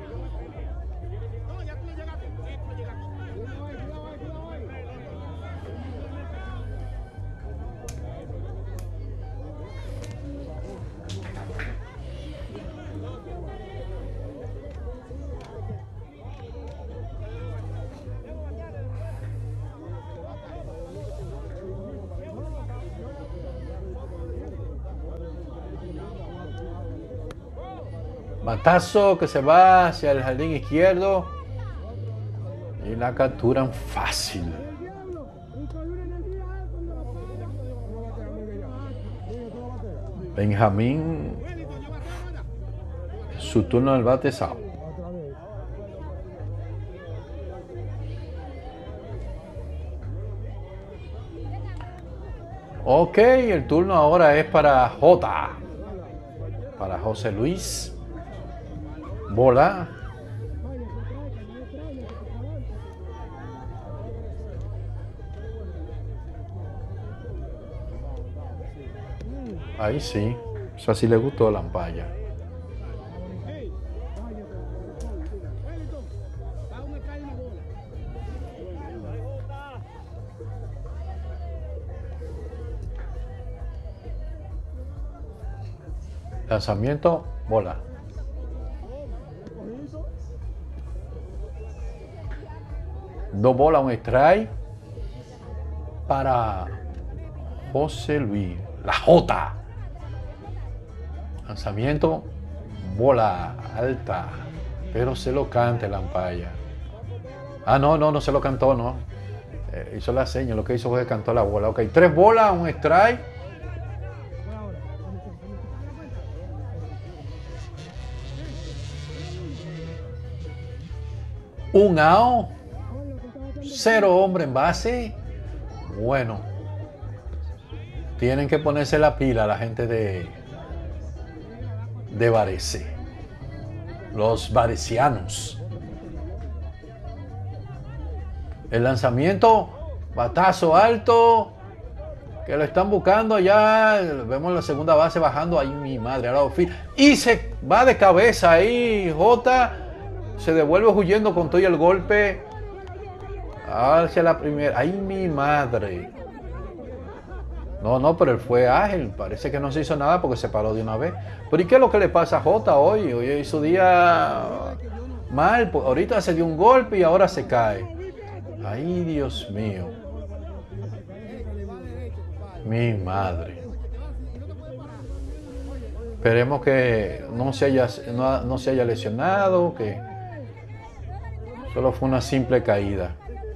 Batazo que se va hacia el jardín izquierdo y la capturan fácil. Benjamín, su turno del bate es out. Ok, el turno ahora es para J. Para José Luis. Bola. Ahí sí. O sea, sí le gustó la ampalla. Lanzamiento, bola. Dos bolas, un strike para José Luis. La J. Lanzamiento, bola alta. Pero se lo canta la ampalla. Ah, no, no, no se lo cantó, no. Eh, hizo la seña, lo que hizo fue que cantó la bola. Ok, tres bolas, un strike. Un out. Cero hombre en base. Bueno. Tienen que ponerse la pila la gente de, de Varese. Los varesianos. El lanzamiento. Batazo alto. Que lo están buscando allá. Vemos la segunda base bajando. Ahí mi madre. Y se va de cabeza ahí. J. Se devuelve huyendo con todo y el golpe. Hacia la primera. ¡Ay, mi madre! No, no, pero él fue ágil. Parece que no se hizo nada porque se paró de una vez. Pero ¿y qué es lo que le pasa a J hoy? Hoy es su día mal. Ahorita se dio un golpe y ahora se cae. ¡Ay, Dios mío! Mi madre. Esperemos que no se haya, no, no se haya lesionado, que Solo fue una simple caída.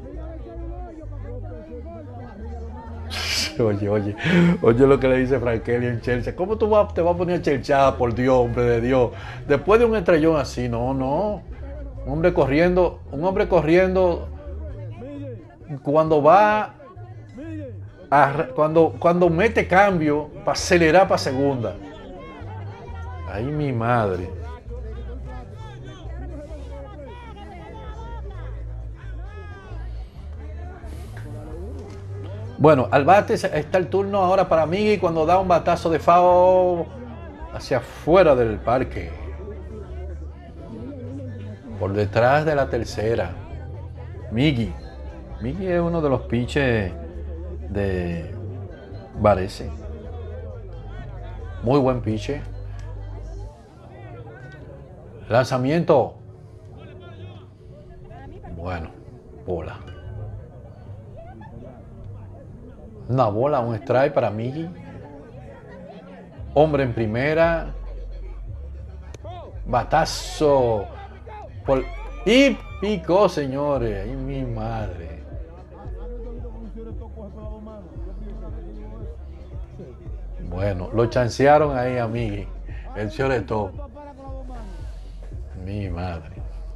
Oye, oye, oye lo que le dice Frankelli en Chelsea. ¿Cómo tú vas, te vas a poner a chelchar, por Dios, hombre de Dios? Después de un estrellón así, no, no. Un hombre corriendo, un hombre corriendo cuando va, a, cuando, cuando mete cambio para acelerar para segunda. Ay, mi madre. Bueno, al bate está el turno ahora para Miggy cuando da un batazo de foul hacia afuera del parque. Por detrás de la tercera. Miggy. Miggy es uno de los pitches de Varese. Muy buen pitcher. Lanzamiento. Bueno, bola. Una bola, un strike para Miggy. Hombre en primera. Batazo. Por... Y picó, señores. Ay, mi madre. Bueno, lo chancearon ahí a Miggy. El choretó. Mi madre.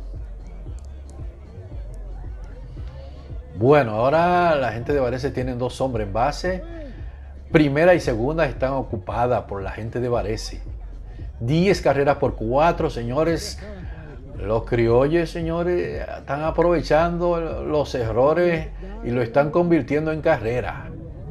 Bueno, ahora la gente de Varese tienen dos hombres en base. Primera y segunda están ocupadas por la gente de Varese. diez carreras por cuatro, señores. Los criollos, señores, están aprovechando los errores y lo están convirtiendo en carrera.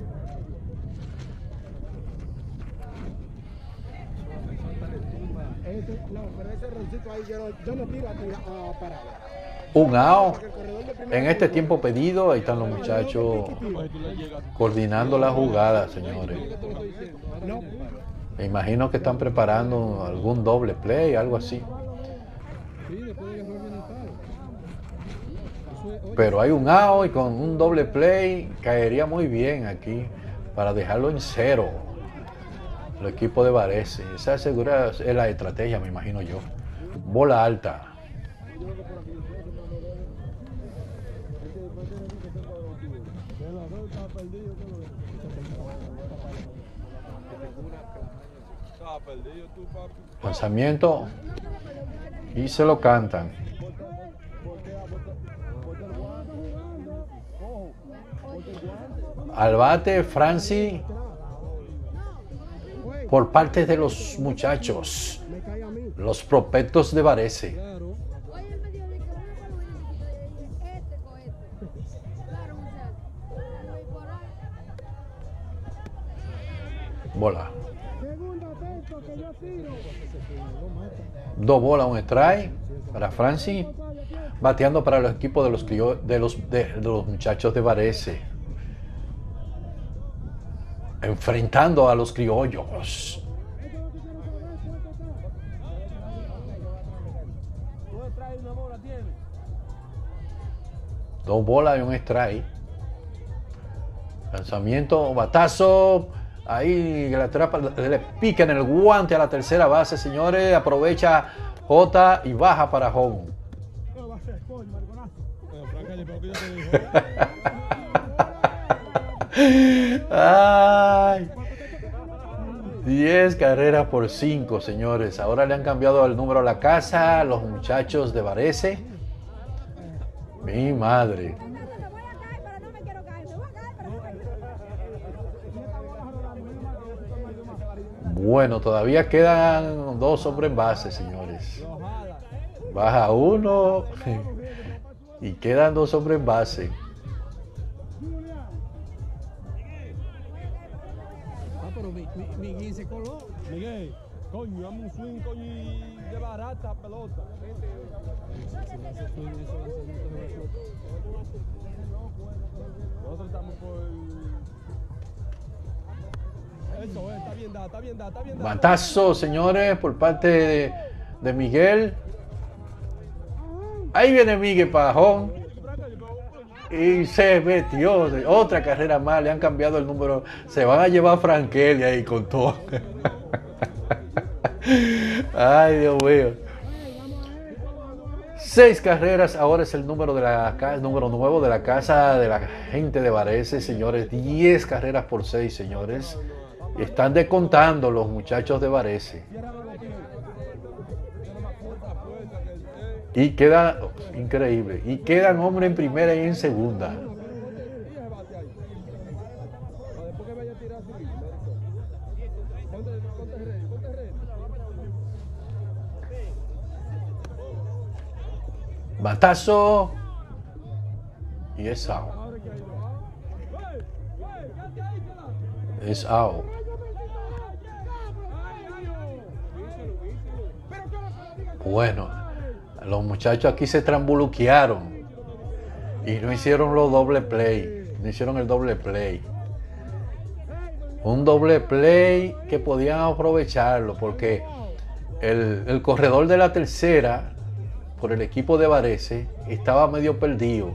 Un out. En este tiempo pedido, ahí están los muchachos coordinando la jugada, señores. Me imagino que están preparando algún doble play, algo así. Pero hay un out y con un doble play caería muy bien aquí para dejarlo en cero. El equipo de Varese. Esa segura es la estrategia, me imagino yo. Bola alta. Lanzamiento y se lo cantan. Al bate Francis por parte de los muchachos, los prospectos de Varese. Bola. Dos bolas, un strike para Francis. Bateando para los equipos de los, de los, de, de los muchachos de Varese. Enfrentando a los criollos. Dos bolas y un strike. Lanzamiento, batazo. Ahí le, atrapa, le pica en el guante a la tercera base, señores. Aprovecha J y baja para home. Ay. diez carreras por cinco, señores. Ahora le han cambiado el número a la casa los muchachos de Varese. Mi madre. Bueno, todavía quedan dos hombres en base, señores. Baja uno y quedan dos hombres en base. Ah, pero Miguel se coló. Miguel, coño, dame un swing, coño, de barata pelota. Nosotros estamos por... Eso, está bien dado, está bien dado, está bien dado. Batazo, señores, por parte de, de Miguel. Ahí viene Miguel Pajón. Y se metió. Otra carrera más, le han cambiado el número. Se van a llevar a Frankelli ahí con todo. Ay, Dios mío. Seis carreras, ahora es el número, de la, el número nuevo de la casa de la gente de Varese, señores. Diez carreras por seis, señores. Están descontando los muchachos de Varese. Y queda, increíble, y quedan hombres en primera y en segunda. Batazo. Y es out. Es out. Bueno, los muchachos aquí se trambuluquearon y no hicieron los doble play. No hicieron el doble play. Un doble play que podían aprovecharlo porque el, el corredor de la tercera por el equipo de Varese estaba medio perdido.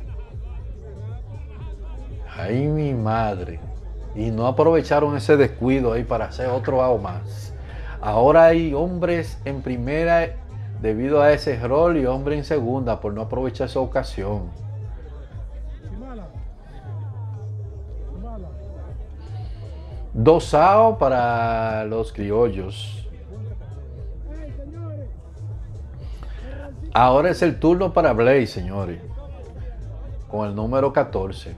Ay, mi madre. Y no aprovecharon ese descuido ahí para hacer otro out más. Ahora hay hombres en primera debido a ese rol y hombres en segunda por no aprovechar esa ocasión. Dos outs para los criollos. Ahora es el turno para Blaze, señores, con el número catorce.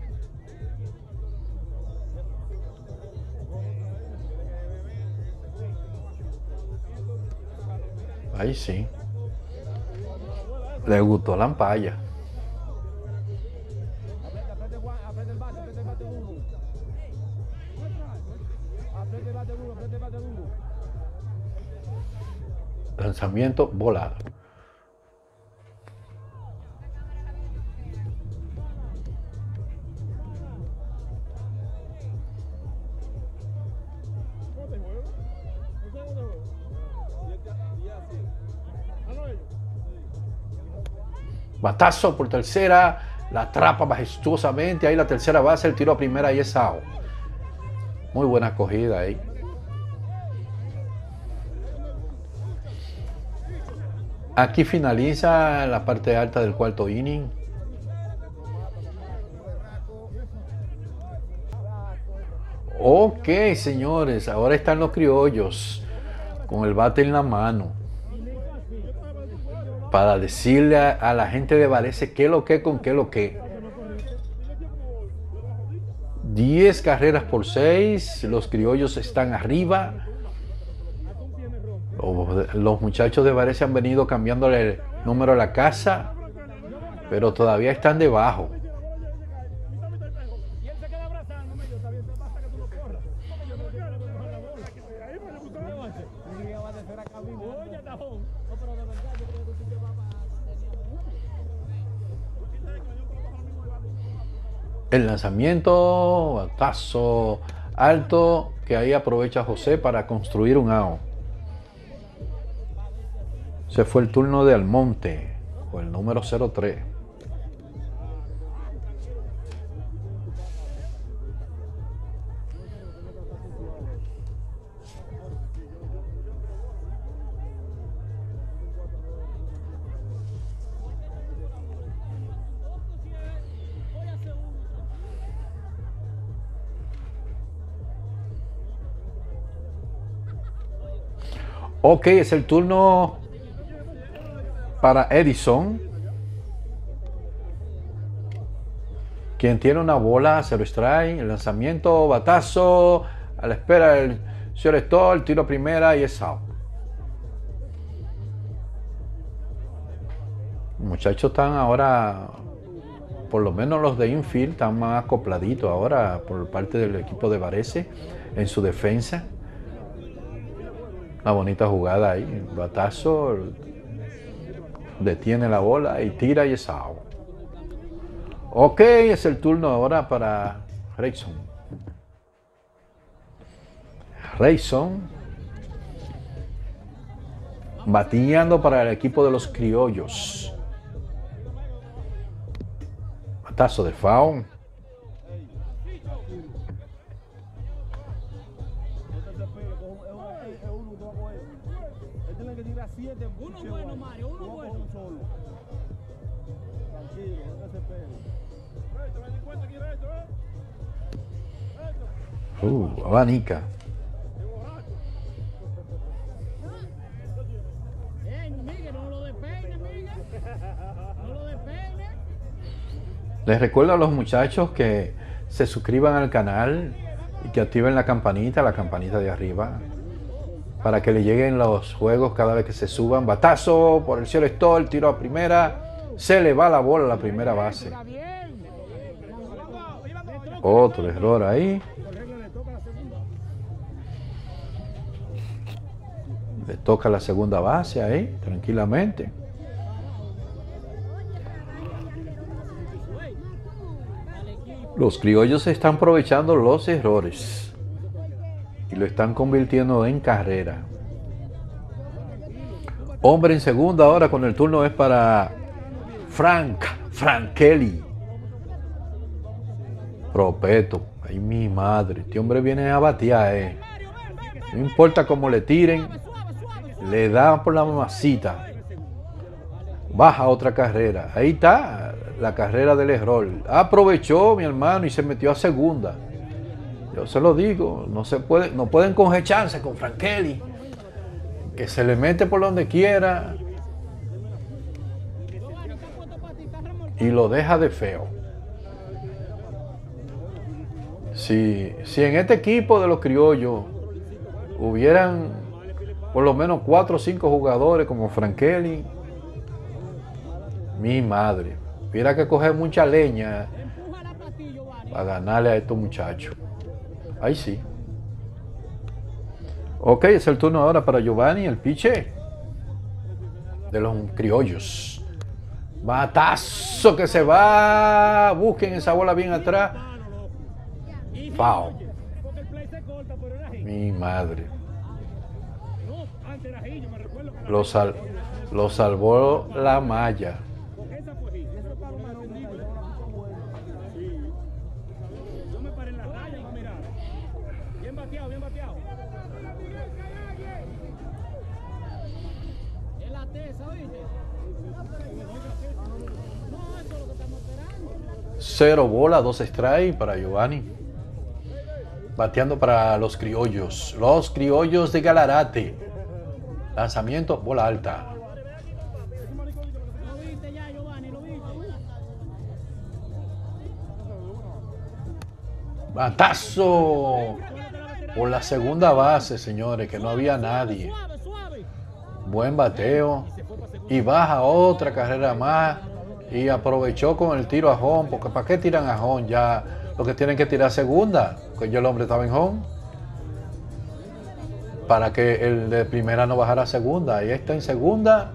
Ahí sí. Le gustó la ampalla. Lanzamiento volado. Batazo por tercera, la atrapa majestuosamente, ahí la tercera base, el tiro a primera y es out. Muy buena acogida ahí. Aquí finaliza la parte alta del cuarto inning. Ok, señores, ahora están los criollos con el bate en la mano para decirle a, a la gente de Varese qué lo que con qué lo que. diez carreras por seis, los criollos están arriba. Los, los muchachos de Varese han venido cambiándole el número a la casa, pero todavía están debajo. El lanzamiento, batazo alto, que ahí aprovecha José para construir un out. Se fue el turno de Almonte, con el número cero tres. Ok, es el turno para Edison, quien tiene una bola, cero strike, el lanzamiento, batazo, a la espera del shortstop, el tiro a primera y es out. Los muchachos están ahora, por lo menos los de infield, están más acopladitos ahora por parte del equipo de Varese en su defensa. Una bonita jugada ahí, batazo, detiene la bola y tira y es out. Ok, es el turno ahora para Rayson. Rayson bateando para el equipo de los criollos. Batazo de foul. Uno bueno, Mario, uno bueno. Uh, abanica. Les recuerdo a los muchachos que se suscriban al canal y que activen la campanita, la campanita de arriba, para que le lleguen los juegos cada vez que se suban. Batazo por el cielo, esto, el tiro a primera, se le va la bola a la primera base. Otro error ahí. Le toca la segunda base ahí, tranquilamente. Los criollos están aprovechando los errores y lo están convirtiendo en carrera. Hombre en segunda ahora, con el turno es para Frank, Franchelli. Propeto, ay mi madre, este hombre viene a batear, eh. No importa cómo le tiren, le da por la mamacita. Baja otra carrera. Ahí está la carrera del error. Aprovechó mi hermano y se metió a segunda. Yo se lo digo, no se puede, no pueden coger chance con Franchelli, que se le mete por donde quiera y lo deja de feo. Si, si en este equipo de los criollos hubieran por lo menos cuatro o cinco jugadores como Franchelli, mi madre, hubiera que coger mucha leña para ganarle a estos muchachos. Ahí sí. Ok, es el turno ahora para Giovanni, el piche de los criollos. Batazo que se va. Busquen esa bola bien atrás. Foul. Mi madre. Lo, sal, lo salvó la malla. Cero bola, dos strikes para Giovanni. Bateando para los criollos. Los criollos de Galarate. Lanzamiento, bola alta. Batazo por la segunda base, señores, que no había nadie. Buen bateo. Y baja otra carrera más. Y aprovechó con el tiro a home, porque ¿para qué tiran a home? Ya lo que tienen que tirar segunda, porque ya el hombre estaba en home, para que el de primera no bajara a segunda. Ahí está en segunda,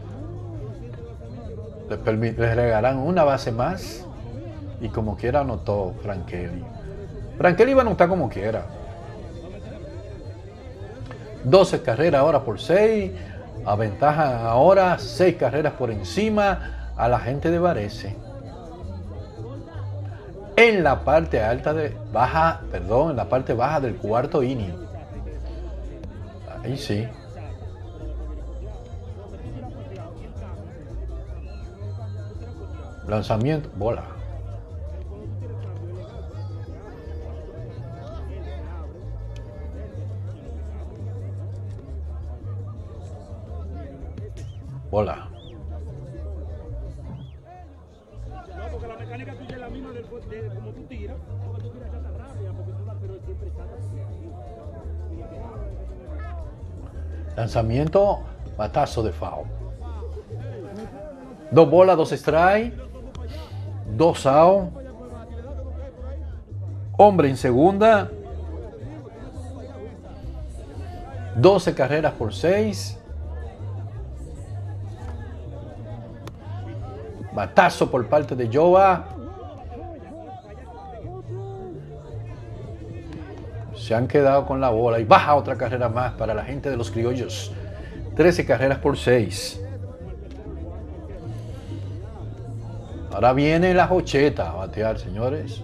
le, le regalan una base más y como quiera anotó Franchelli. Franchelli iba a anotar como quiera. doce carreras ahora por seis, aventajan ahora seis carreras por encima a la gente de Varese. En la parte alta de baja, perdón, en la parte baja del cuarto inning. Ahí sí. Lanzamiento, bola. Bola. Lanzamiento, batazo de foul. Dos bolas, dos strikes, dos out. Hombre en segunda. doce carreras por seis. Batazo por parte de Joa. Se han quedado con la bola y baja otra carrera más para la gente de los criollos. trece carreras por seis. Ahora viene la Jocheta a batear, señores.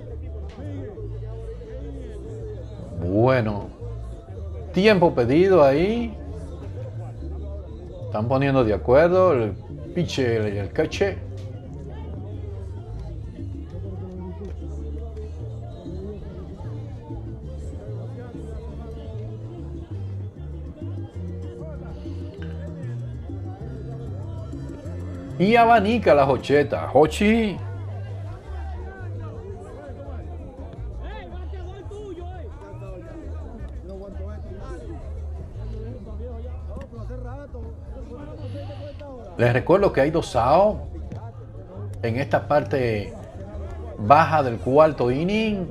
Bueno. Tiempo pedido ahí. Están poniendo de acuerdo el pitcher y el catcher. Y abanica la Jocheta. Hochi. Les recuerdo que hay dos outs en esta parte baja del cuarto inning.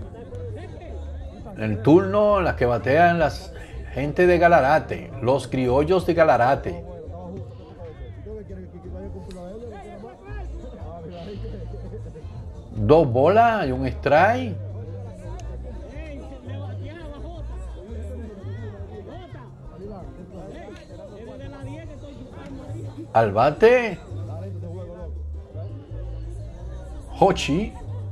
En el turno, las que batean las gente de Galarate, los criollos de Galarate. Dos bolas y un strike. Al bate Hochi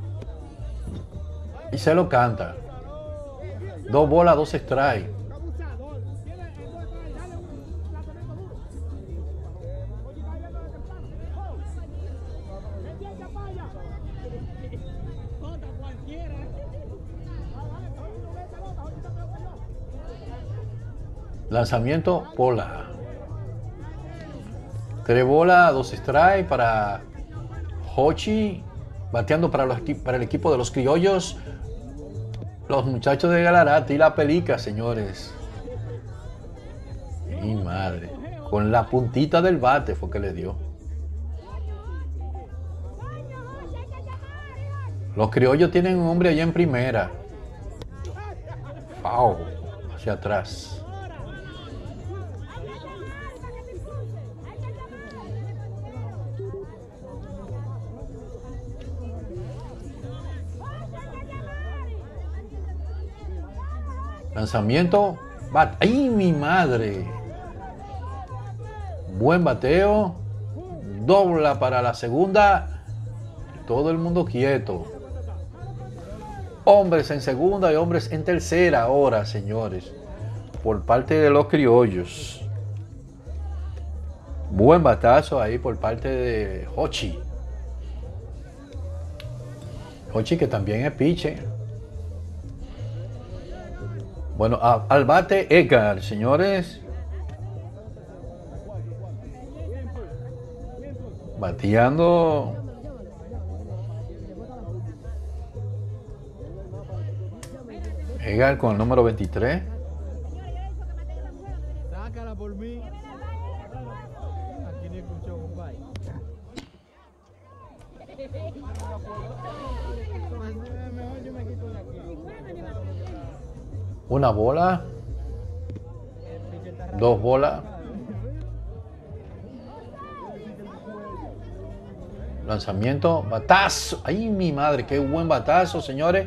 y se lo canta. Dos bolas, dos strikes. Lanzamiento bola. Tres bolas, dos strikes para Hochi, bateando para, los, para el equipo de los criollos. Los muchachos de Galarate y la pelica, señores. Mi madre. Con la puntita del bate fue que le dio. Los criollos tienen un hombre allá en primera. Foul. Hacia atrás. Lanzamiento. Bat ¡Ay, mi madre! Buen bateo. Dobla para la segunda. Todo el mundo quieto. Hombres en segunda y hombres en tercera ahora, señores. Por parte de los criollos. Buen batazo ahí por parte de Hochi. Hochi que también es pitcher. Bueno, a, al bate Edgar, señores. Bateando. Edgar con el número veintitrés. Sácala por mí. Aquí no escuchó, compadre. Mejor yo me quito de aquí. Una bola. Dos bolas. Lanzamiento. Batazo. ¡Ay, mi madre! ¡Qué buen batazo, señores!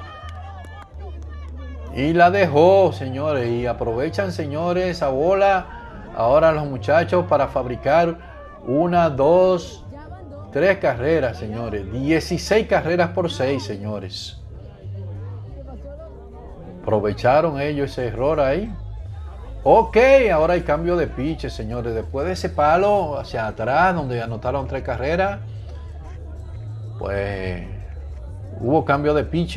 Y la dejó, señores. Y aprovechan, señores, esa bola. Ahora los muchachos para fabricar una, dos, tres carreras, señores. dieciséis carreras por seis, señores. Aprovecharon ellos ese error ahí. Ok, ahora hay cambio de pitch, señores. Después de ese palo hacia atrás, donde anotaron tres carreras, pues hubo cambio de pitch.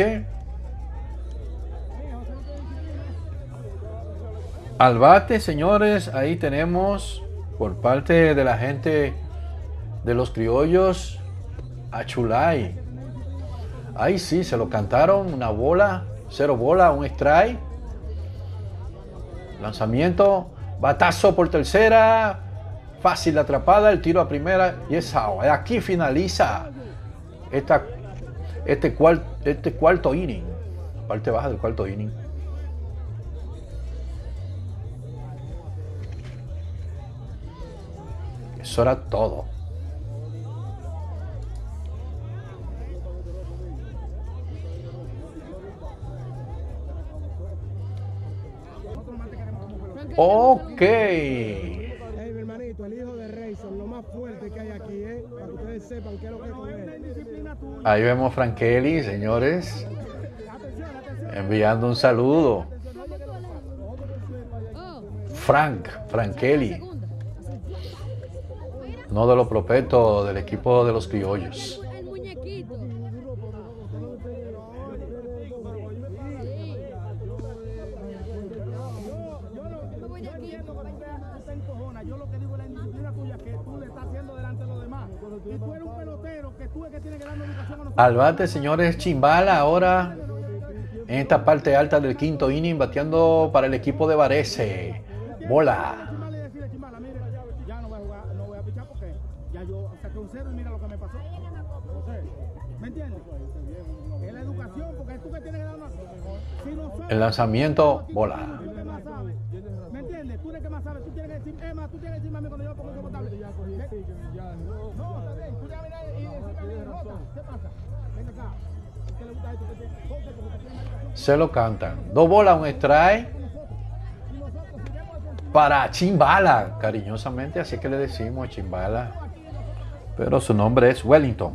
Al bate, señores, ahí tenemos por parte de la gente de los criollos a Chulay. Ahí sí, se lo cantaron, una bola. Cero bola, un strike. Lanzamiento. Batazo por tercera. Fácil la atrapada. El tiro a primera. Y es out. Aquí finaliza esta, este, cual, este cuarto inning. Parte baja del cuarto inning. Eso era todo. Ok. Hey, mi hermanito, el hijo de Rayson, lo más fuerte que hay aquí, ¿eh? Para que ustedes sepan qué es lo que es con él. Ahí vemos a Frankeli, señores. Enviando un saludo. Frank, Frankeli. No de los prospectos del equipo de los criollos. Yo lo que digo es la indisciplina tuya que tú le estás haciendo delante de los demás. Al bate, señores, Chimbala ahora en esta parte alta del quinto inning, bateando para el equipo de Varese. Bola. Chimbala y decirle, Chimbala, mire, ya no voy a jugar, no voy a pichar porque ya yo saqué un cero y mira lo que me pasó. José, ¿me entiendes? Es la educación, porque tú que tienes que dar una... Si no sabes, El lanzamiento, bola. tú que más sabes. ¿Me entiendes? Tú eres que más sabes, tú tienes que decir, Emma, tú tienes que decirme a mí cuando yo pongo ese botable. No, está bien, tú ya miras y decirme a mí, Jota, ¿qué pasa? Ven acá. ¿Qué le gusta esto? ¿Qué te- Jota, porque te tiene medicación. Se lo cantan. Dos bolas, un strike para Chimbala, cariñosamente, así que le decimos Chimbala. Pero su nombre es Wellington.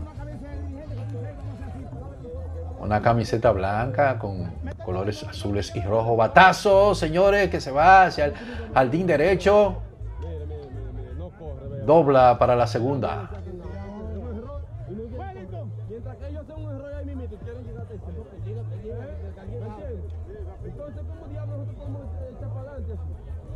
Una camiseta blanca con colores azules y rojos. Batazo, señores, que se va hacia el jardín derecho. Dobla para la segunda. Mientras que ellos hacen un error ahí mismo, quieren llegar a tercero. Entonces, ¿cómo diablos nosotros podemos echar para adelante así?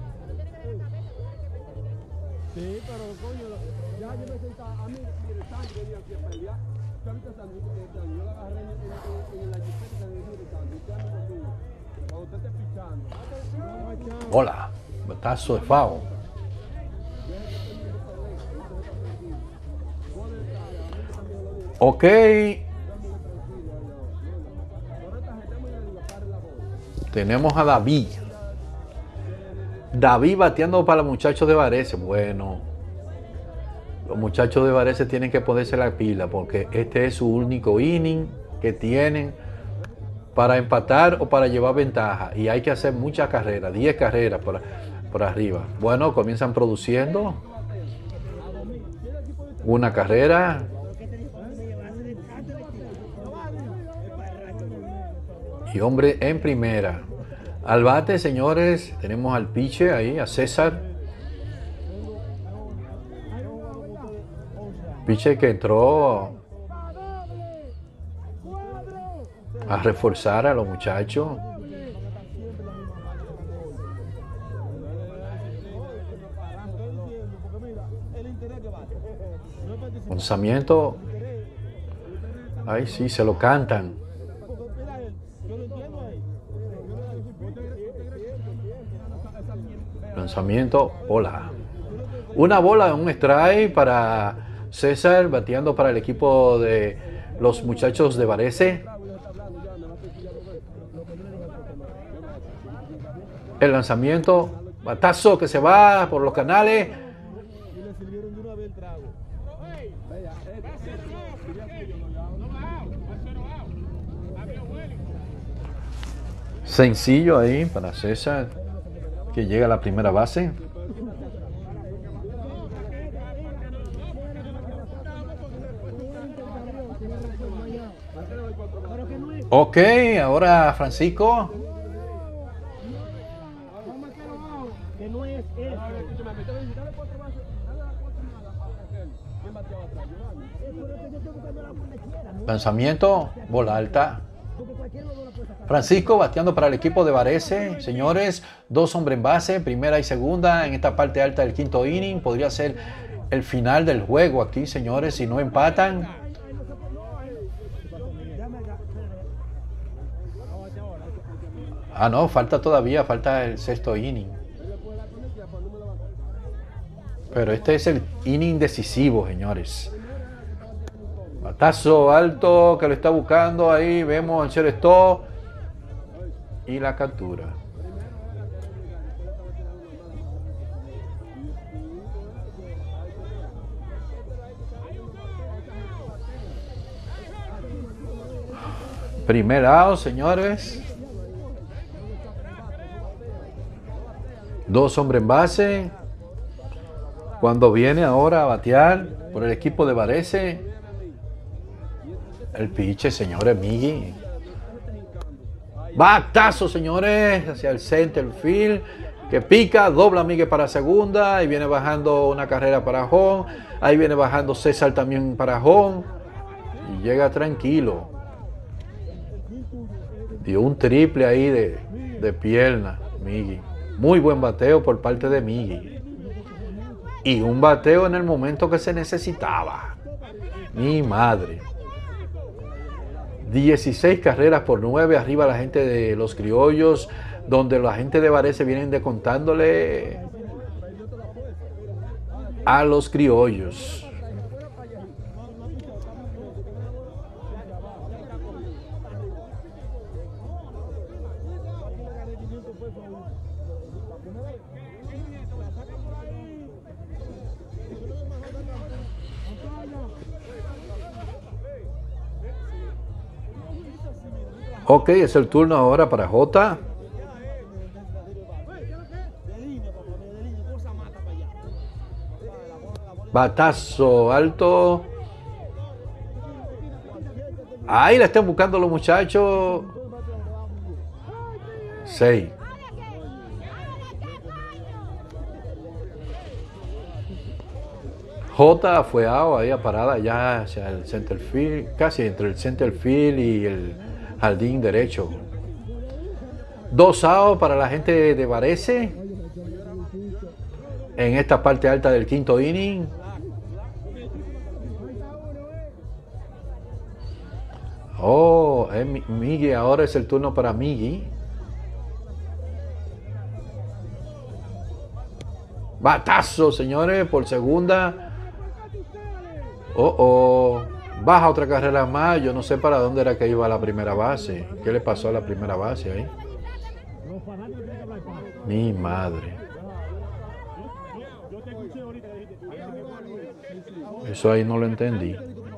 Sí, pero coño, ya yo me sentaba, a mí, mire, Sandy venía aquí a pelear. ¿Sabes qué Sandy? Yo la agarré en, en, en la jipeta de mire, Sandy, usted anda conmigo. Cuando usted esté pichando. Bola. Batazo de foul. Ok. Tenemos a David. David bateando para los muchachos de Varese. Bueno, los muchachos de Varese tienen que ponerse la pila porque este es su único inning que tienen para empatar o para llevar ventaja. Y hay que hacer muchas carreras, diez carreras por, por arriba. Bueno, comienzan produciendo una carrera. Y hombre en primera. Al bate, señores, tenemos al pitcher ahí, a César. Pitcher que entró a reforzar a los muchachos. Lanzamiento. Ay, sí, se lo cantan. Lanzamiento, bola. Una bola, un strike para César, bateando para el equipo de los muchachos de Varese. El lanzamiento, batazo que se va por los canales. Sencillo ahí para César, que llega a la primera base. Ok, ahora Francisco. Lanzamiento, bola alta. Francisco bateando para el equipo de Varese. Señores, dos hombres en base, primera y segunda en esta parte alta del quinto inning. Podría ser el final del juego aquí, señores, si no empatan. Ah, no, falta todavía, falta el sexto inning. Pero este es el inning decisivo, señores. Batazo alto que lo está buscando ahí. Vemos el shortstop y la captura. Primer out, señores. Dos hombres en base. Cuando viene ahora a batear por el equipo de Varese, el pitcher, señores, Miggy. Batazo, señores, hacia el center field, que pica, dobla Miguel para segunda, y viene bajando una carrera para home, ahí viene bajando César también para home, y llega tranquilo. Dio un triple ahí de, de pierna, Miggy. Muy buen bateo por parte de Miggy. Y un bateo en el momento que se necesitaba. Mi madre. dieciséis carreras por nueve, arriba la gente de los Criollos, donde la gente de Varese vienen descontándole a los Criollos. Ok, es el turno ahora para Jota. Batazo alto. Ahí la están buscando los muchachos. Seis. Jota fue out, ahí a parada ya hacia el center field, casi entre el center field y el jardín derecho. Dos outs para la gente de Varese en esta parte alta del quinto inning. Oh, es Miggy, ahora es el turno para Miggy. Batazo, señores, por segunda. Oh, oh. Baja otra carrera más. Yo no sé para dónde era que iba la primera base. ¿Qué le pasó a la primera base ahí? Mi madre. Eso ahí no lo entendí.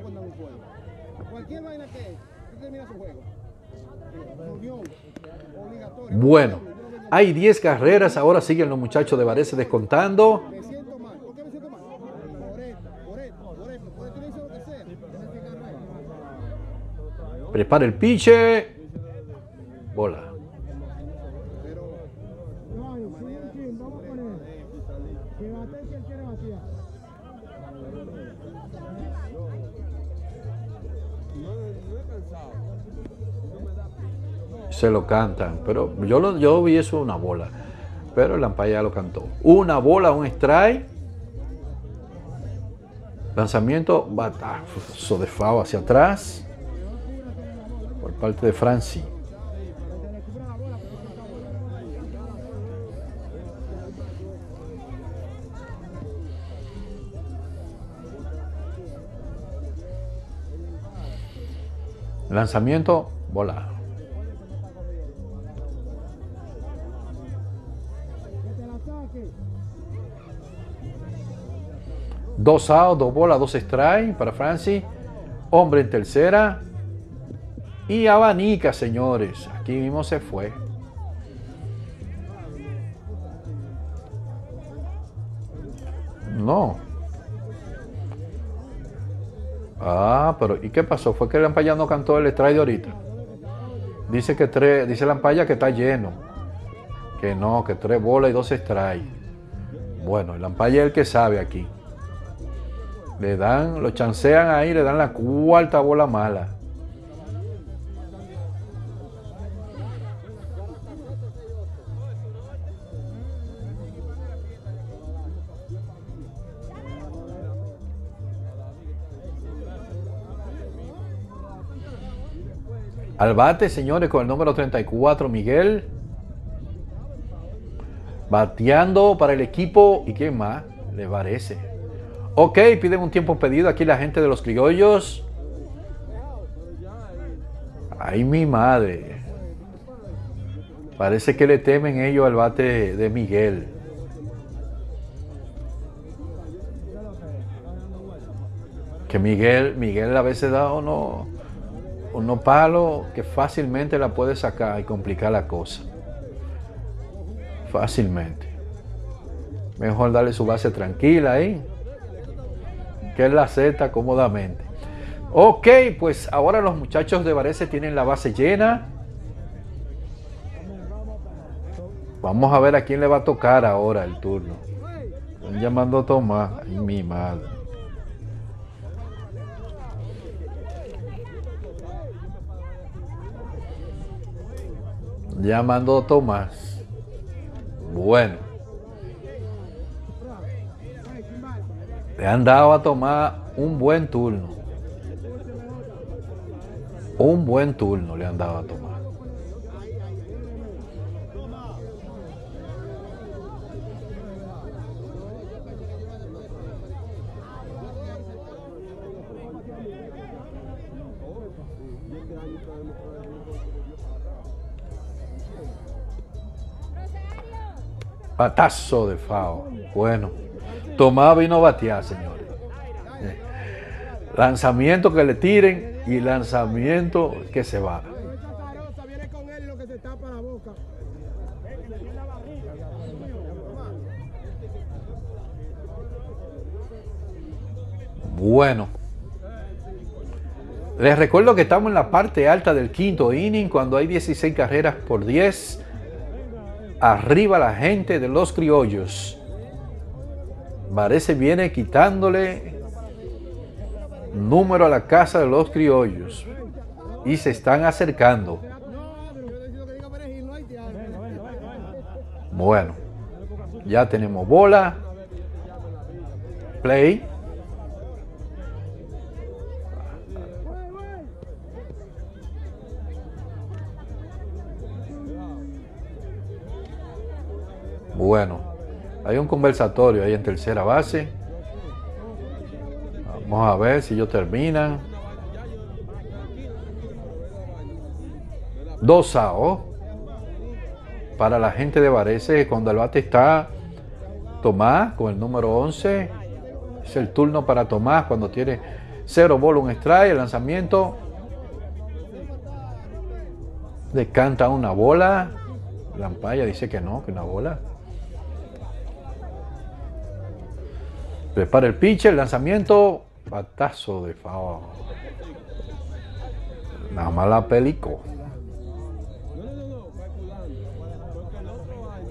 Bueno, hay diez carreras. Ahora siguen los muchachos de Varese descontando. Prepara el piche. Bola. Se lo cantan, pero yo, lo, yo vi eso una bola, pero el umpire ya lo cantó. Una bola, un strike. Lanzamiento, batazo de foul hacia atrás por parte de Franci. Lanzamiento, bola. Dos outs, dos bolas, dos strikes para Franci. Hombre en tercera. Y abanica, señores. Aquí mismo se fue. No. Ah, pero ¿y qué pasó? Fue que el umpire no cantó el strike de ahorita. Dice que tres, dice el umpire que está lleno. Que no, que tres bolas y dos strikes. Bueno, el umpire es el que sabe aquí. Le dan, lo chancean ahí, le dan la cuarta bola mala. Al bate, señores, con el número treinta y cuatro, Miguel. Bateando para el equipo. ¿Y quién más? Le parece. Ok, piden un tiempo pedido aquí la gente de los Criollos. Ay, mi madre. Parece que le temen ellos al bate de Miguel. Que Miguel, Miguel a veces da unos uno palos que fácilmente la puede sacar y complicar la cosa. Fácilmente. Mejor darle su base tranquila ahí. Que él la acepta cómodamente. Ok, pues ahora los muchachos de Varese tienen la base llena. Vamos a ver a quién le va a tocar ahora el turno. Están llamando a Tomás. Ay, mi madre. Llamando a Tomás. Bueno. Le han dado a Tomás un buen turno. Un buen turno le han dado a Tomás. Batazo de Fao. Bueno, Tomás vino a batear, señores. Eh, Lanzamiento que le tiren y lanzamiento que se va. Viene con él y lo que se tapa la boca. Bueno. Les recuerdo que estamos en la parte alta del quinto inning cuando hay dieciséis carreras por diez. Arriba la gente de los criollos. Varese viene quitándole número a la casa de los criollos. Y se están acercando. Bueno. Ya tenemos bola. Play. Bueno, hay un conversatorio ahí en tercera base. Vamos a ver si ellos terminan. Dos outs para la gente de Varese cuando el bate está Tomás con el número once. Es el turno para Tomás cuando tiene cero bola, un strike. El lanzamiento. Decanta una bola. Lampaya dice que no, que una bola. Prepara el pitcher, el lanzamiento, batazo de Fao. Nada más la pelicó. No, no, no, no, calculando. Porque el otro año,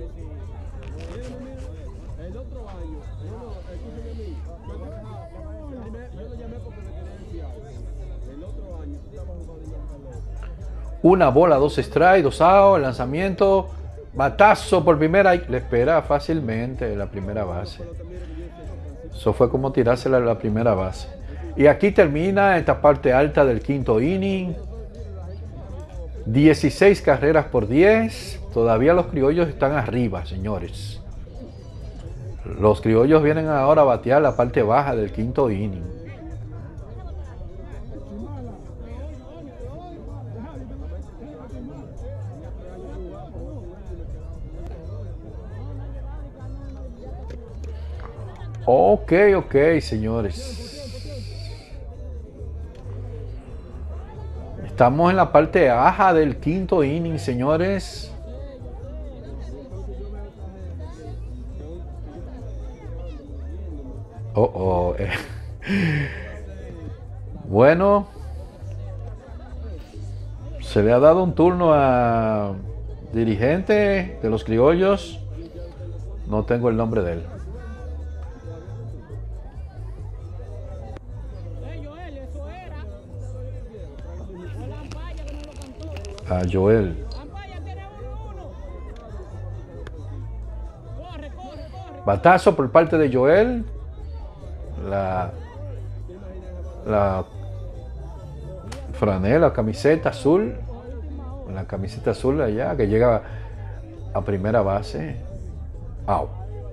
el otro año, no, no, escúchame a mí. Yo lo llamé porque me quería enviar. El otro año, tú estabas jugando en el calor. Una bola, dos strikes, dos outs, el lanzamiento, batazo por primera. Le espera fácilmente la primera base. Eso fue como tirársela a la primera base. Y aquí termina esta parte alta del quinto inning. dieciséis carreras por diez. Todavía los criollos están arriba, señores. Los criollos vienen ahora a batear la parte baja del quinto inning. Ok, ok, señores. Estamos en la parte baja del quinto inning, señores. Oh, oh. eh. Bueno. Se le ha dado un turno a dirigente de los criollos. No tengo el nombre de él. A Joel. Batazo por parte de Joel. La, la franela, camiseta azul. La camiseta azul allá que llega a primera base. Out.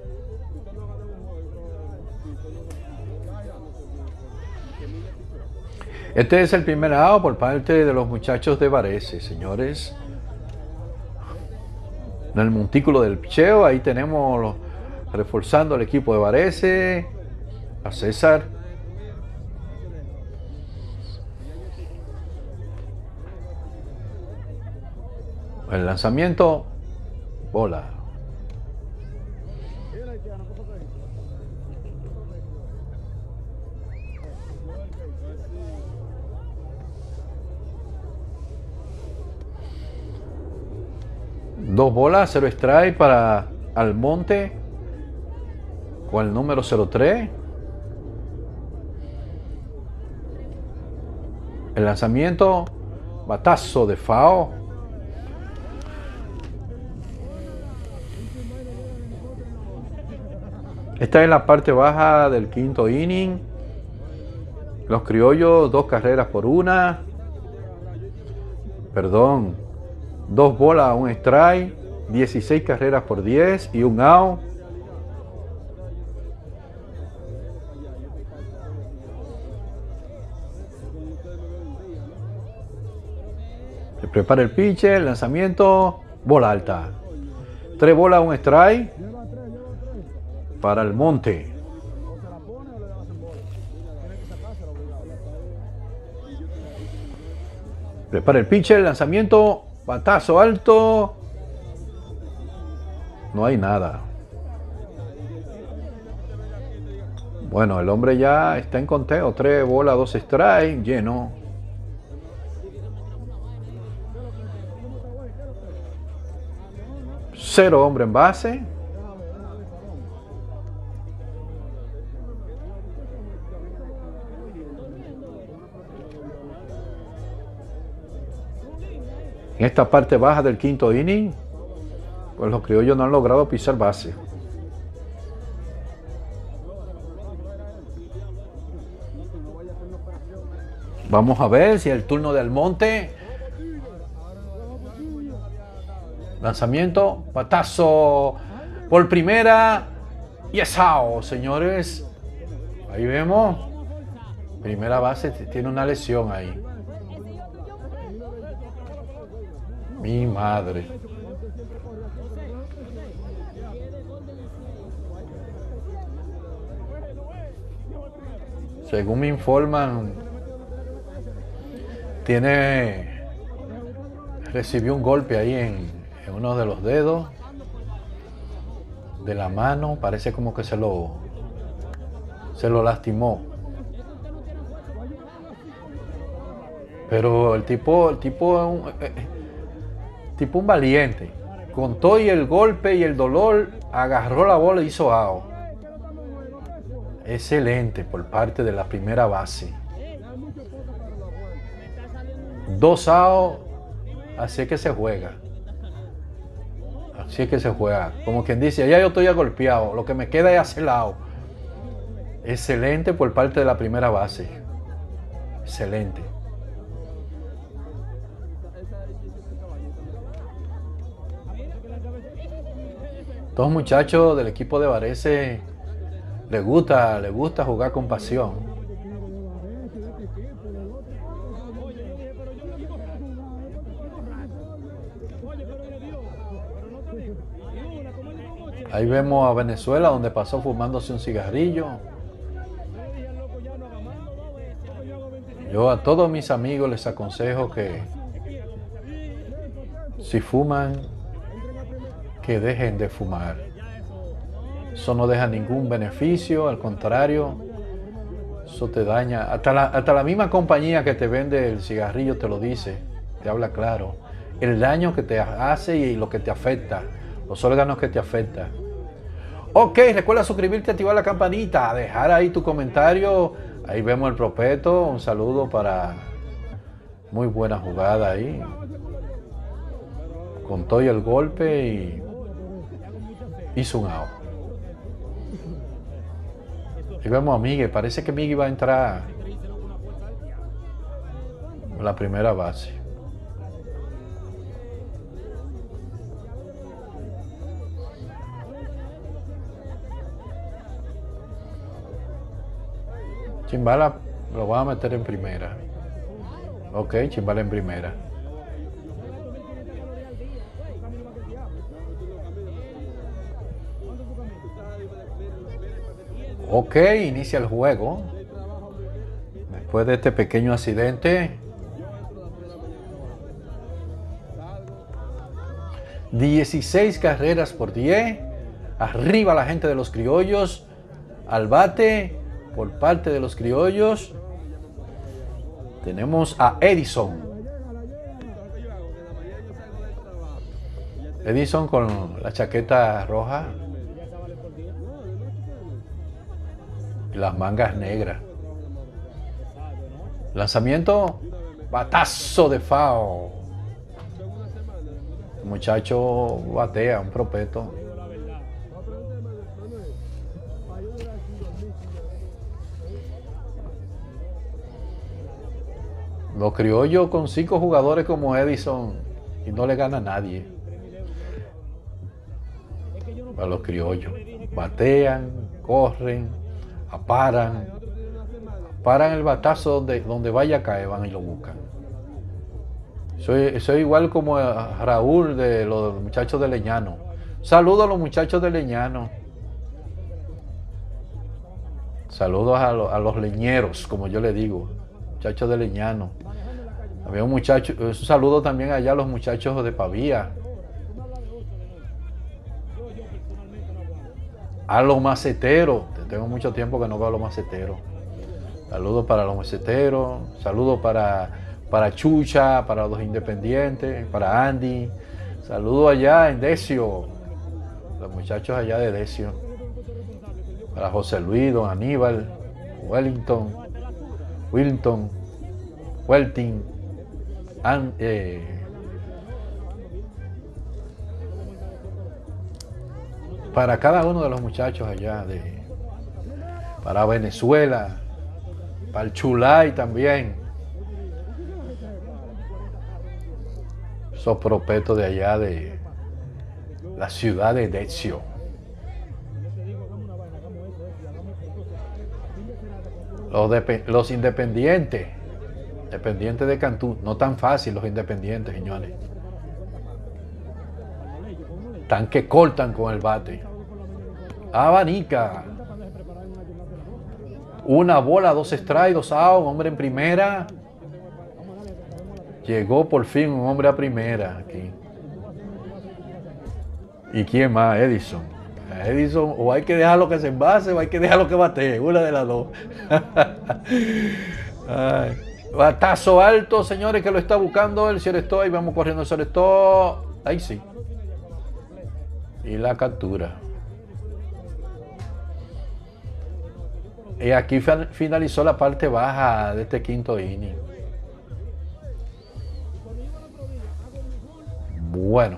Este es el primer out por parte de los muchachos de Varese, señores. En el montículo del picheo, ahí tenemos los, reforzando el equipo de Varese. A César. El lanzamiento. Bola. Dos bolas, cero strike para Almonte con el número cero tres. El lanzamiento, batazo de Fao. Esta es la parte baja del quinto inning. Los criollos, dos carreras por una. Perdón. Dos bolas, un strike. dieciséis carreras por diez y un out. Se prepara el pitcher, lanzamiento, bola alta. Tres bolas, un strike para el Monte. Prepara el pitcher, lanzamiento, batazo alto. No hay nada. Bueno, el hombre ya está en conteo. Tres bolas, dos strikes, lleno. Cero hombre en base. En esta parte baja del quinto inning, pues los criollos no han logrado pisar base. Vamos a ver si el turno de Almonte. Lanzamiento, batazo por primera y es out, señores. Ahí vemos. Primera base tiene una lesión ahí. Mi madre. Según me informan, tiene recibió un golpe ahí en, en uno de los dedos de la mano. Parece como que se lo se lo lastimó. Pero el tipo, el tipo es un, eh, tipo un valiente. Con todo y el golpe y el dolor, agarró la bola y hizo out. Excelente por parte de la primera base. Dos outs, así es que se juega. Así es que se juega. Como quien dice, ya yo estoy agolpeado, lo que me queda es hacer out. Excelente por parte de la primera base. Excelente. Estos muchachos del equipo de Varese les gusta, les gusta jugar con pasión. Ahí vemos a Venezuela, donde pasó fumándose un cigarrillo. Yo a todos mis amigos les aconsejo que si fuman, que dejen de fumar. Eso no deja ningún beneficio, al contrario, eso te daña. Hasta la, hasta la misma compañía que te vende el cigarrillo te lo dice, te habla claro. El daño que te hace y lo que te afecta, los órganos que te afectan. Ok, recuerda suscribirte, activar la campanita, dejar ahí tu comentario. Ahí vemos el propeto, un saludo para muy buena jugada ahí. Con todo y el golpe y hizo un out. Y vemos a Miguel, parece que Miguel va a entrar a la primera base. Chimbala lo van a meter en primera. Ok, Chimbala en primera. Ok, inicia el juego. Después de este pequeño accidente. dieciséis carreras por diez. Arriba la gente de los criollos. Al bate por parte de los criollos. Tenemos a Edison. Edison con la chaqueta roja. Y las mangas negras. Lanzamiento. Batazo de foul. El muchacho batea, un propeto. Los criollos con cinco jugadores como Edison y no le gana a nadie. A los criollos. Batean, corren, aparan. Paran el batazo donde, donde vaya a caer, van y lo buscan. Soy, soy igual como a Raúl de los muchachos de Leñano. Saludos a los muchachos de Leñano. Saludos a, lo, a los leñeros, como yo le digo. Muchachos de Leñano. Había un muchacho, un saludo también allá a los muchachos de Pavía. A los maceteros. Tengo mucho tiempo que no veo a los maceteros. Saludos para los maceteros. Saludos para, para Chucha, para los independientes, para Andy. Saludos allá en Decio. Los muchachos allá de Decio. Para José Luis, Don Aníbal, Wellington, Wilton, Welting, and, eh, para cada uno de los muchachos allá, de, para Venezuela, para el Chulay también, esos propetos de allá de la ciudad de Decio. Los, de, los independientes, independientes de Cantú, no tan fácil los independientes, señores. Tan que cortan con el bate. Abanica. Una bola, dos strikes, dos outs, un hombre en primera. Llegó por fin un hombre a primera aquí. ¿Y quién más? Edison. Edison, o hay que dejarlo que se envase o hay que dejarlo que batee, una de las dos. Ay. Batazo alto, señores, que lo está buscando el shortstop. Ahí vamos corriendo el shortstop. Ahí sí. Y la captura. Y aquí finalizó la parte baja de este quinto inning. Bueno.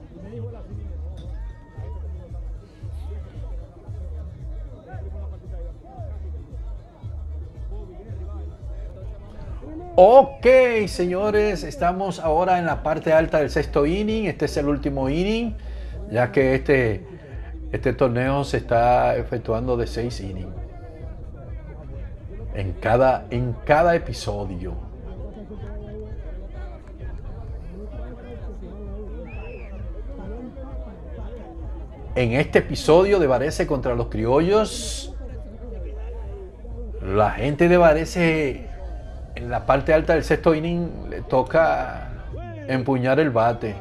Ok, señores, estamos ahora en la parte alta del sexto inning. Este es el último inning, ya que este, este torneo se está efectuando de seis innings en cada, en cada episodio. En este episodio de Varese contra los Criollos, la gente de Varese en la parte alta del sexto inning le toca empuñar el bate.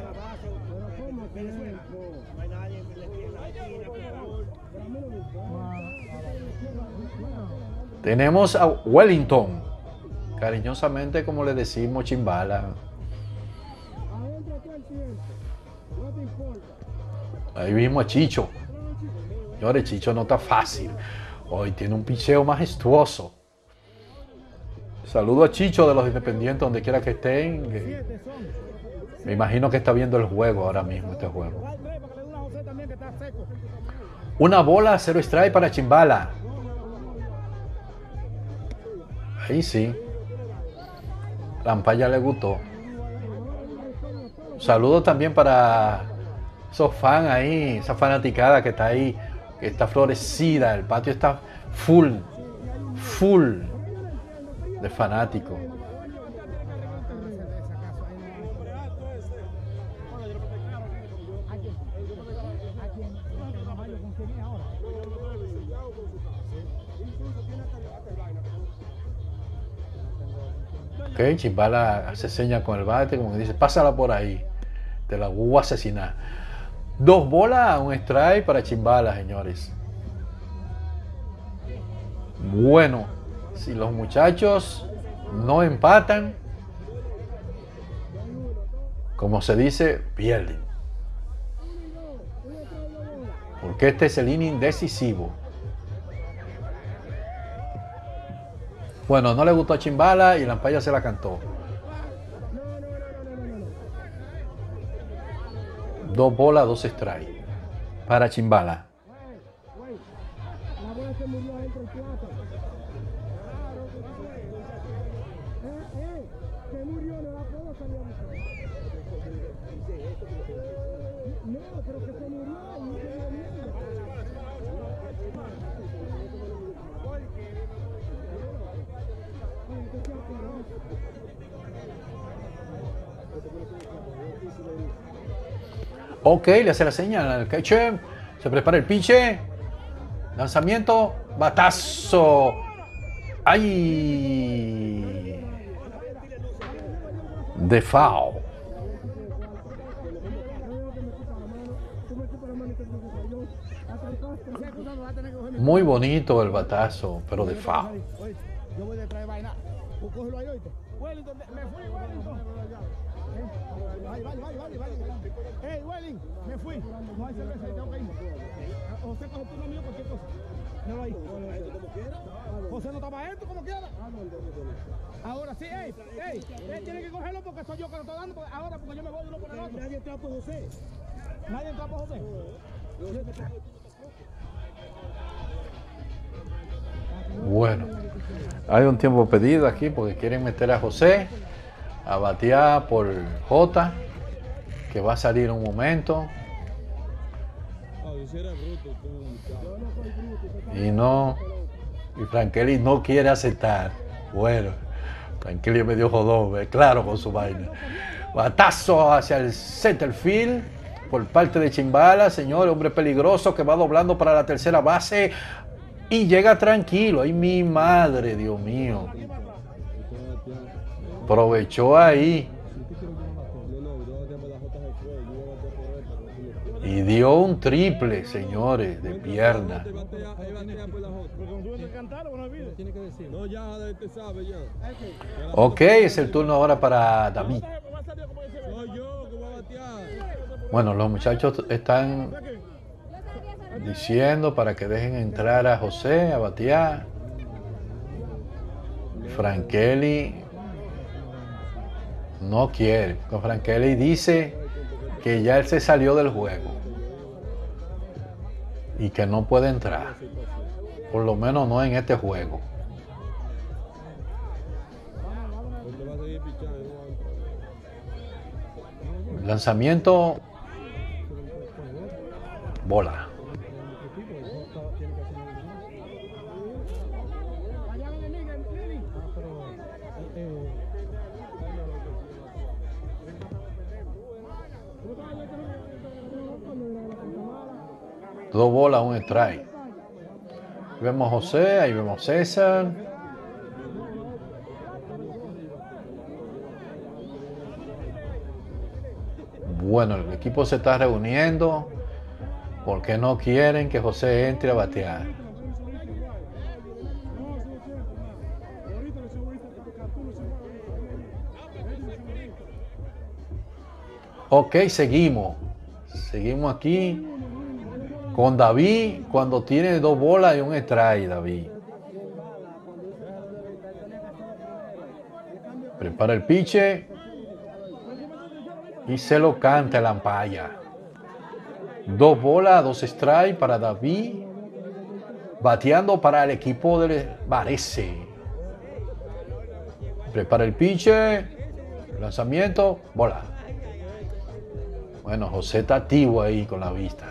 Tenemos a Wellington, cariñosamente como le decimos Chimbala. Ahí vimos a Chicho. Señores, Chicho no está fácil. Hoy tiene un picheo majestuoso. Saludo a Chicho de los Independientes, donde quiera que estén. Me imagino que está viendo el juego ahora mismo, este juego. Una bola, cero strike para Chimbala. Ahí sí. La ampalla le gustó. Saludo también para esos fans ahí, esa fanaticada que está ahí, que está florecida. El patio está full, full de fanáticos. Ok, Chimbala se seña con el bate, como que dice, pásala por ahí, te la voy a asesinar. Dos bolas, un strike para Chimbala, señores. Bueno, si los muchachos no empatan, como se dice, pierden. Porque este es el inning decisivo. Bueno, no le gustó a Chimbala y la ampalla se la cantó. Dos bolas, dos strikes para Chimbala. No, pero que se murió y se murió. Ok, le hace la señal al catcher. Se prepara el piche. Lanzamiento. Batazo. ¡Ay! De foul. Muy bonito el batazo, pero de foul. Oye, yo voy detrás de vaina. Tú cógelo ahí, oíste. Wellington, me fui, Wellington. Vaya, vaya, vaya, vaya, vaya. Hey, Welling, me fui. No hay cerveza, tengo que irme. José, coge tú lo mío, cualquier cosa. Míralo ahí. José no estaba esto como quiera. Ahora sí, ey, ey, él tiene que cogerlo porque soy yo que lo estoy dando. Porque ahora, porque yo me voy uno por el otro. Nadie entra por José. Nadie entra por José. Bueno, hay un tiempo pedido aquí porque quieren meter a José a batear por J, que va a salir un momento. Y no, y Frankeli no quiere aceptar. Bueno, Frankeli me dio jodón, ¿ve? Claro, con su vaina. Batazo hacia el center field por parte de Chimbala, señor, hombre peligroso que va doblando para la tercera base y llega tranquilo. Ay, mi madre, Dios mío. Aprovechó ahí y dio un triple, señores, de pierna. Ok, es el turno ahora para David. Bueno, los muchachos están diciendo para que dejen entrar a José a batear. Frankeli no quiere. Frankeli dice que ya él se salió del juego y que no puede entrar, por lo menos no en este juego. Lanzamiento, bola. Dos bolas, un strike. Ahí vemos a José, ahí vemos a César. Bueno, el equipo se está reuniendo porque no quieren que José entre a batear. Ok, seguimos. Seguimos aquí con David cuando tiene dos bolas y un strike, David. Prepara el piche y se lo canta la ampalla. Dos bolas, dos strikes para David, bateando para el equipo de Varese. Prepara el piche, lanzamiento, bola. Bueno, José está activo ahí con la vista.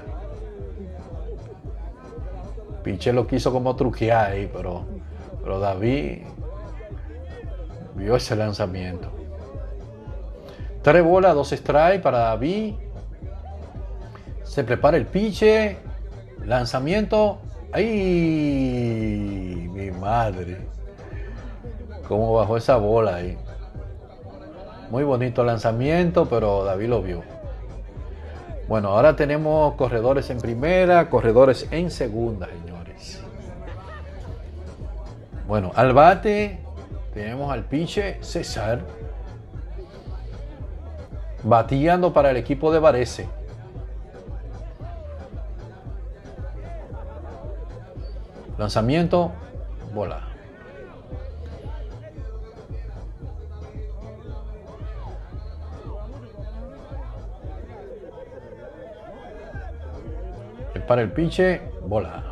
Piche lo quiso como truquear ahí, pero, pero David vio ese lanzamiento. Tres bolas, dos strikes para David. Se prepara el piche. Lanzamiento. ¡Ay! Mi madre. Cómo bajó esa bola ahí. Muy bonito lanzamiento, pero David lo vio. Bueno, ahora tenemos corredores en primera, corredores en segunda, señores. Bueno, al bate tenemos al piche César, bateando para el equipo de Varese. Lanzamiento, bola. Para el piche, bola.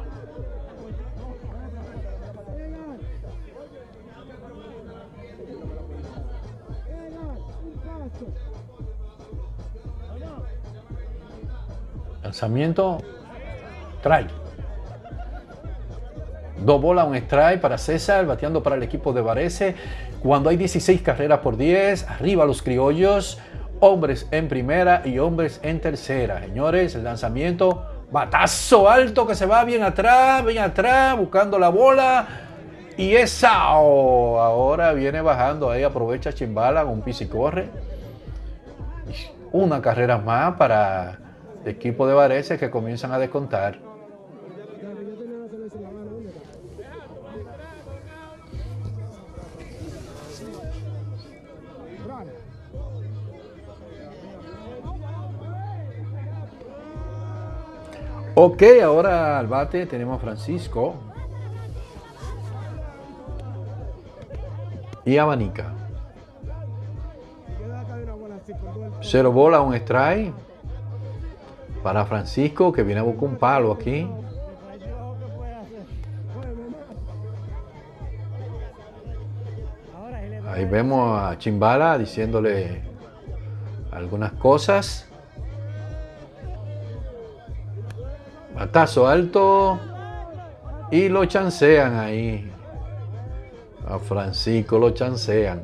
Lanzamiento. Strike. Dos bolas, un strike para César, bateando para el equipo de Varese. Cuando hay dieciséis carreras por diez, arriba los criollos. Hombres en primera y hombres en tercera. Señores, el lanzamiento. Batazo alto que se va bien atrás, bien atrás, buscando la bola. Y es out. Ahora viene bajando ahí, aprovecha Chimbala con un pis y corre. Una carrera más para el equipo de Varese que comienzan a descontar. Ok, ahora al bate tenemos a Francisco. Y abanica. Cero bola, un strike. Para Francisco, que viene a buscar un palo aquí. Ahí vemos a Chimbala diciéndole algunas cosas. Batazo alto. Y lo chancean ahí. A Francisco lo chancean.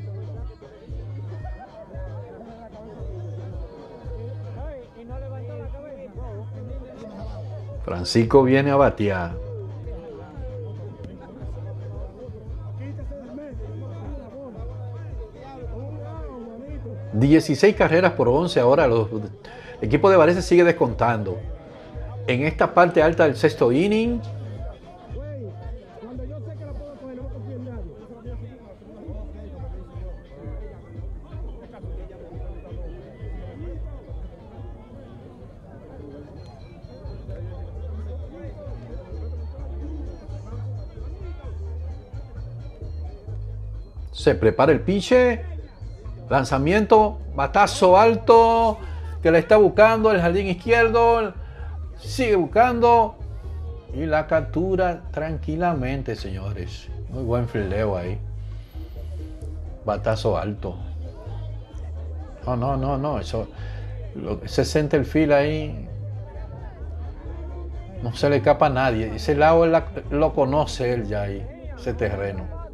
Francisco viene a batear. dieciséis carreras por once. Ahora los, el equipo de Varese sigue descontando. En esta parte alta del sexto inning. Se prepara el piche. Lanzamiento. Batazo alto. Que la está buscando el jardín izquierdo. Sigue buscando. Y la captura tranquilamente, señores. Muy buen fildeo ahí. Batazo alto. No, no, no, no. Eso, lo, ese center field ahí. No se le escapa a nadie. Ese lado él la, lo conoce él ya ahí. Ese terreno.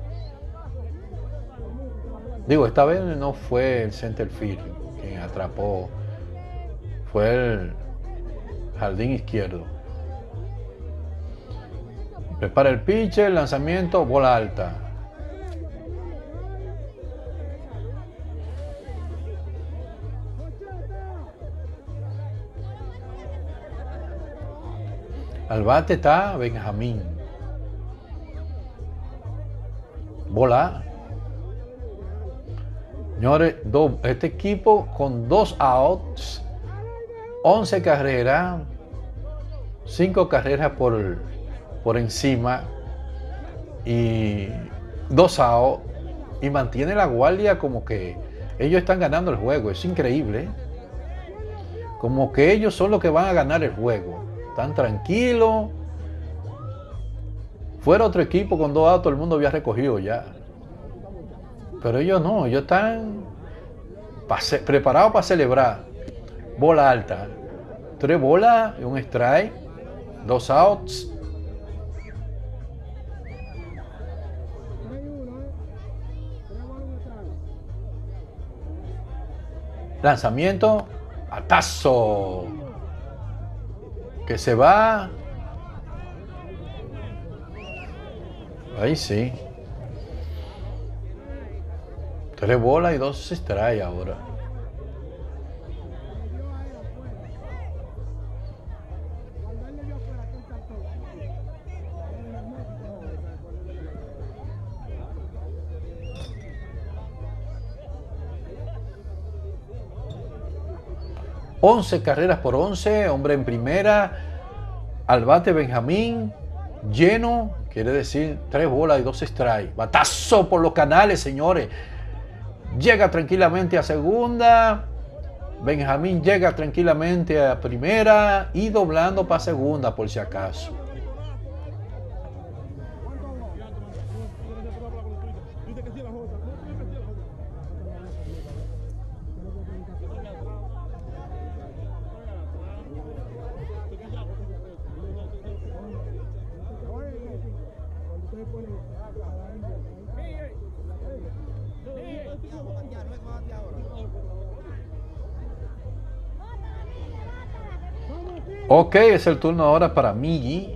Digo, esta vez no fue el center field quien atrapó. Fue el jardín izquierdo. Prepara el pitcher, lanzamiento, bola alta. Al bate está Benjamín. Bola. Señores, do, este equipo con dos outs, once carreras, cinco carreras por, por encima y dos outs, y mantiene la guardia como que ellos están ganando el juego. Es increíble, ¿eh? Como que ellos son los que van a ganar el juego. Están tranquilos. Fuera otro equipo con dos outs, todo el mundo había recogido ya. Pero ellos no, ellos están preparados para celebrar. Bola alta. Tres bolas y un strike. Dos outs. Lanzamiento. Batazo. Que se va. Ahí sí. Tres bolas y dos strikes ahora. once carreras por once, hombre en primera. Al bate Benjamín, lleno, quiere decir tres bolas y dos strikes. Batazo por los canales, señores. Llega tranquilamente a segunda. Benjamín llega tranquilamente a primera y doblando para segunda por si acaso. Ok, es el turno ahora para Miggy.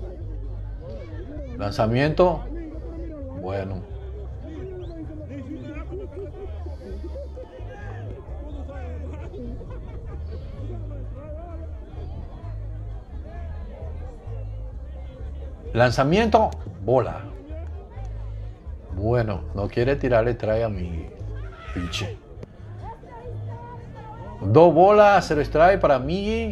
Lanzamiento. Bueno. Lanzamiento. Bola. Bueno, no quiere tirarle, trae a Miggy. Pinche. Dos bolas, cero strike para Miggy.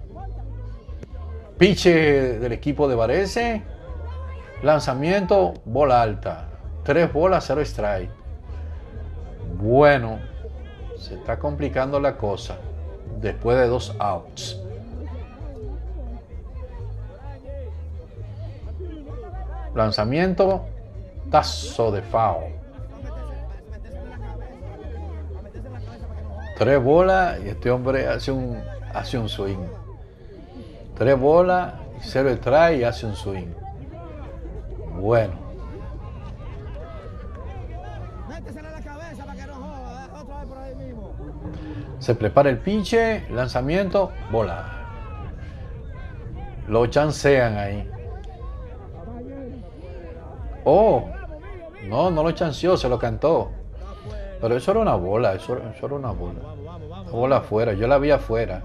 Piche del equipo de Varese. Lanzamiento, bola alta. Tres bolas, cero strike. Bueno, se está complicando la cosa. Después de dos outs. Lanzamiento, tazo de foul. Tres bolas y este hombre hace un, hace un swing. Tres bolas y cero strike y hace un swing. Bueno. Se prepara el pinche, lanzamiento, bola. Lo chancean ahí. Oh, no, no lo chanceó, se lo cantó. Pero eso era una bola, eso, eso era una bola. Una bola afuera, yo la vi afuera.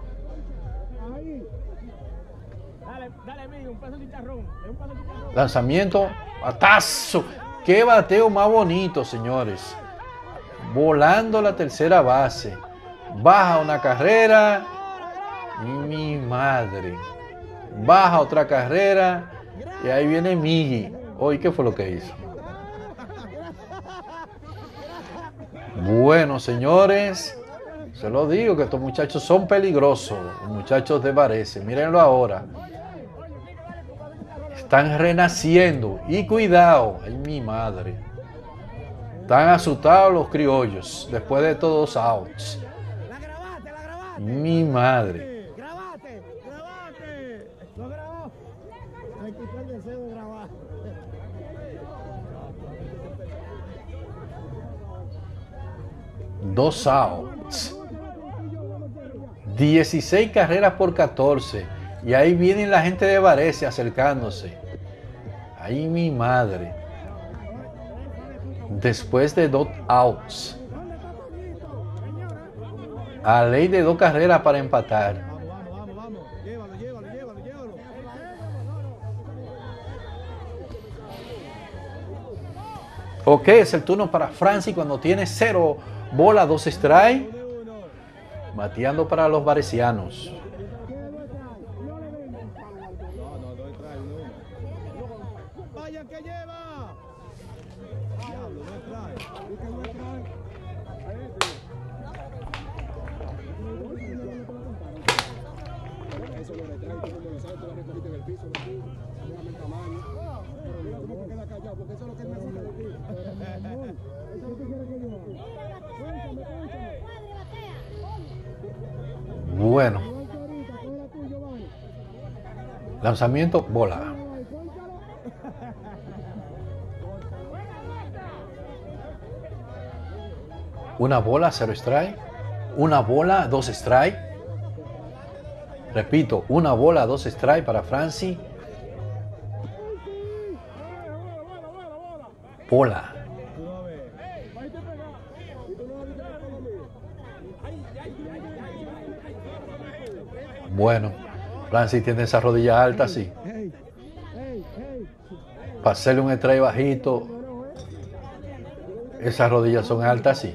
Lanzamiento, batazo. Qué bateo más bonito, señores. Volando la tercera base. Baja una carrera. Mi madre. Baja otra carrera. Y ahí viene Miggy. Oye, ¿qué fue lo que hizo? Bueno, señores. Se lo digo que estos muchachos son peligrosos. Los muchachos de Varese. Mírenlo ahora. Están renaciendo. Y cuidado. Ay, mi madre. Están asustados los criollos. Después de todos outs. Mi madre. Grabate, grabate. Lo grabó. Hay que quitar el deseo de grabar. Dos outs. dieciséis carreras por catorce. Y ahí viene la gente de Varese acercándose. Ay, mi madre. Después de dos outs. A ley de dos carreras para empatar. Vamos, vamos, vamos, vamos. Llévalo, llévalo, llévalo, llévalo. Ok, es el turno para Francis cuando tiene cero bola, dos strike. Mateando para los varesianos. Vaya que lleva. Diablo, no trae. Eso lo retrae, tú como lo sabes, tú lo recogiste en el piso, lo tuyo, déjame el tamaño. Pero mira, tú no te quedas callado, porque eso es lo que él necesita de ti. Eso es lo que quiere que yo haga. Cuéntame, cuéntame. Bueno. Lanzamiento, bola. Una bola, cero strike. Una bola, dos strike. Repito, una bola, dos strike para Francis. Bola. Bueno, Francis tiene esa rodilla alta, sí. Para hacerle un strike bajito, esas rodillas son altas, sí.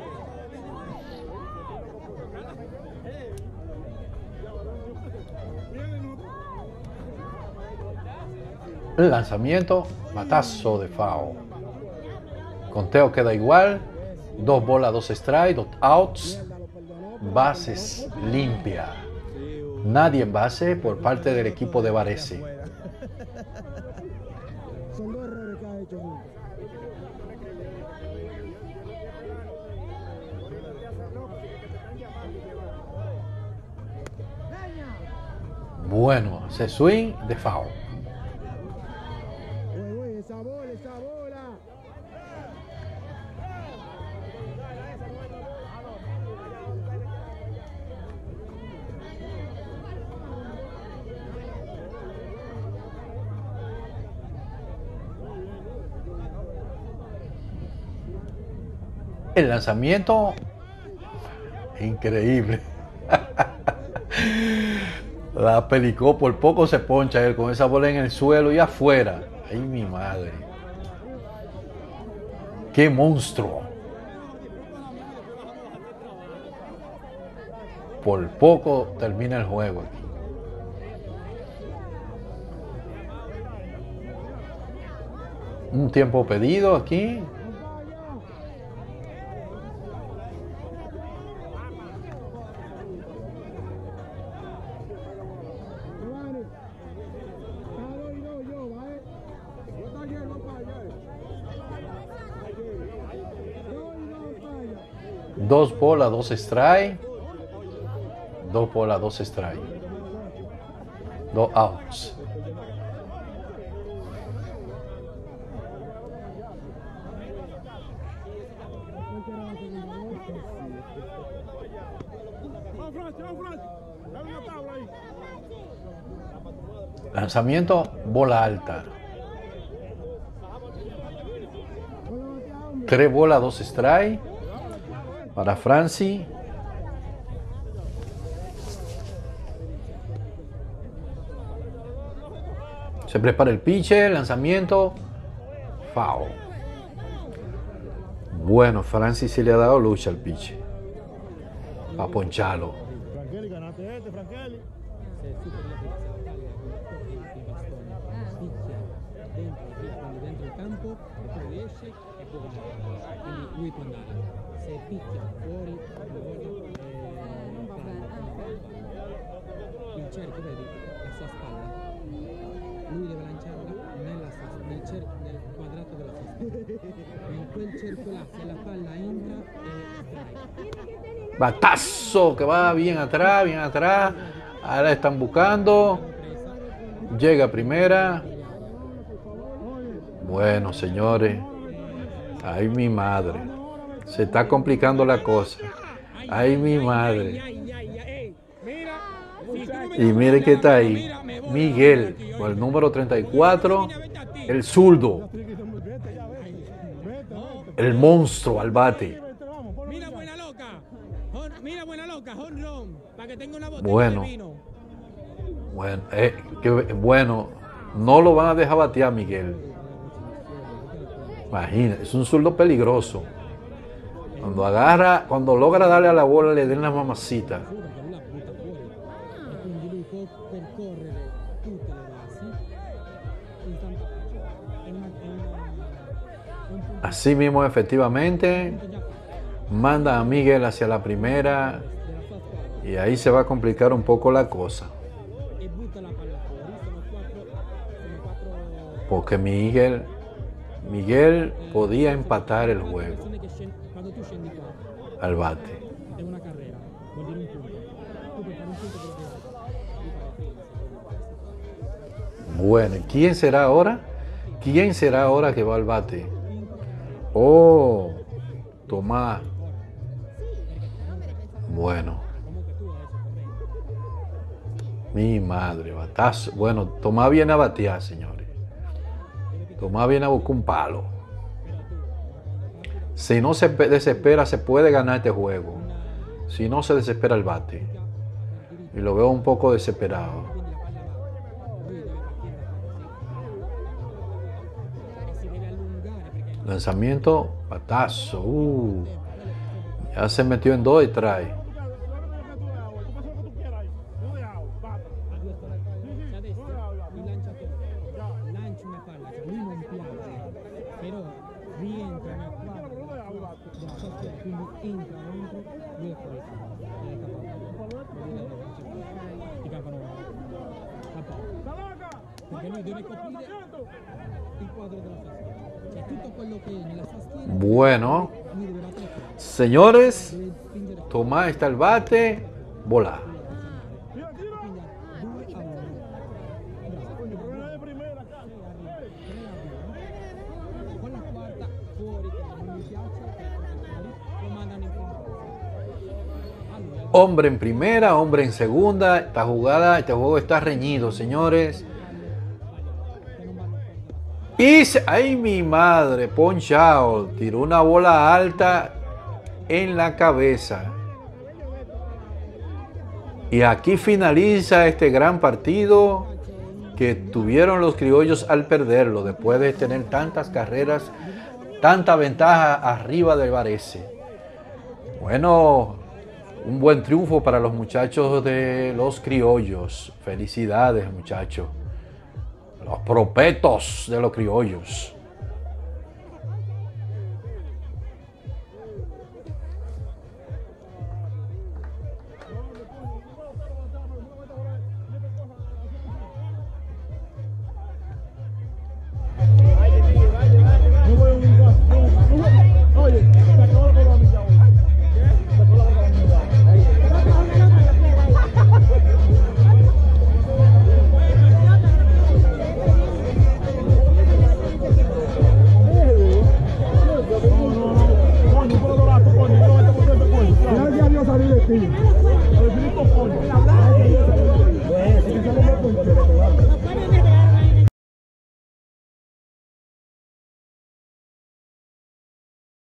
El lanzamiento, batazo de foul. Conteo queda igual. Dos bolas, dos strikes, dos outs. Bases limpias. Nadie en base por parte del equipo de Varese. Son dos errores que ha hecho juntos. Bueno, se swing de foul. Güey, güey, esa bola, esa bola. El lanzamiento, increíble. La pelicó, por poco se poncha él con esa bola en el suelo y afuera. Ay, mi madre. ¡Qué monstruo! Por poco termina el juego aquí. Un tiempo pedido aquí. Dos bolas, dos strike. Dos bolas, dos strike. Dos outs. Lanzamiento, bola alta. Tres bolas, dos strike. Para Franci. Se prepara el pitcher, lanzamiento. Foul. Bueno, Franci sí le ha dado lucha al pitcher. Para poncharlo. Franchelli, ganaste este, Franchelli. Dentro il campo e poi riesce e può andare. Quindi lui può andare. Se picchia fuori, il cerchio, vedi, la sua spalla. Lui deve lanciarla nella sua, nel, cer- nel quadrato della sua spalla. In quel cerchio là, se la palla entra, è strike. Batazo que va bien atrás, bien atrás. Ahora están buscando. Llega primera. Bueno, señores. Ay, mi madre. Se está complicando la cosa. Ay, mi madre. Y mire que está ahí. Miguel, con el número treinta y cuatro. El zurdo. El monstruo al bate. Mira, buena loca. Mira, buena loca. Honrón. Para que tenga una botella Bueno. de vino. Bueno, eh, que, bueno, no lo van a dejar batear, Miguel. Imagínate, es un zurdo peligroso. Cuando agarra, cuando logra darle a la bola, le den la mamacita. Así mismo, efectivamente, manda a Miguel hacia la primera y ahí se va a complicar un poco la cosa. Porque Miguel, Miguel podía empatar el juego al bate. Bueno, ¿quién será ahora? ¿Quién será ahora que va al bate? Oh, Tomás. Bueno. Mi madre, batazo. Bueno, Tomás viene a batear, señores. Tomás viene a buscar un palo. Si no se desespera, se puede ganar este juego. Si no, se desespera el bate. Y lo veo un poco desesperado. Lanzamiento, batazo. Uh, ya se metió en dos y trae. Bueno, señores, Tomás está al bate, bola. Hombre en primera, hombre en segunda. Esta jugada, este juego está reñido, señores. Y se, ay, mi madre, ponchado. Tiró una bola alta en la cabeza. Y aquí finaliza este gran partido que tuvieron los criollos al perderlo, después de tener tantas carreras, tanta ventaja arriba del Varese. Bueno, un buen triunfo para los muchachos de los criollos. Felicidades, muchachos. Los propetos de los criollos. Oye, se acabó la economía hoy. Se acabó la economía. Gracias a Dios salí de ti. A ver si coño.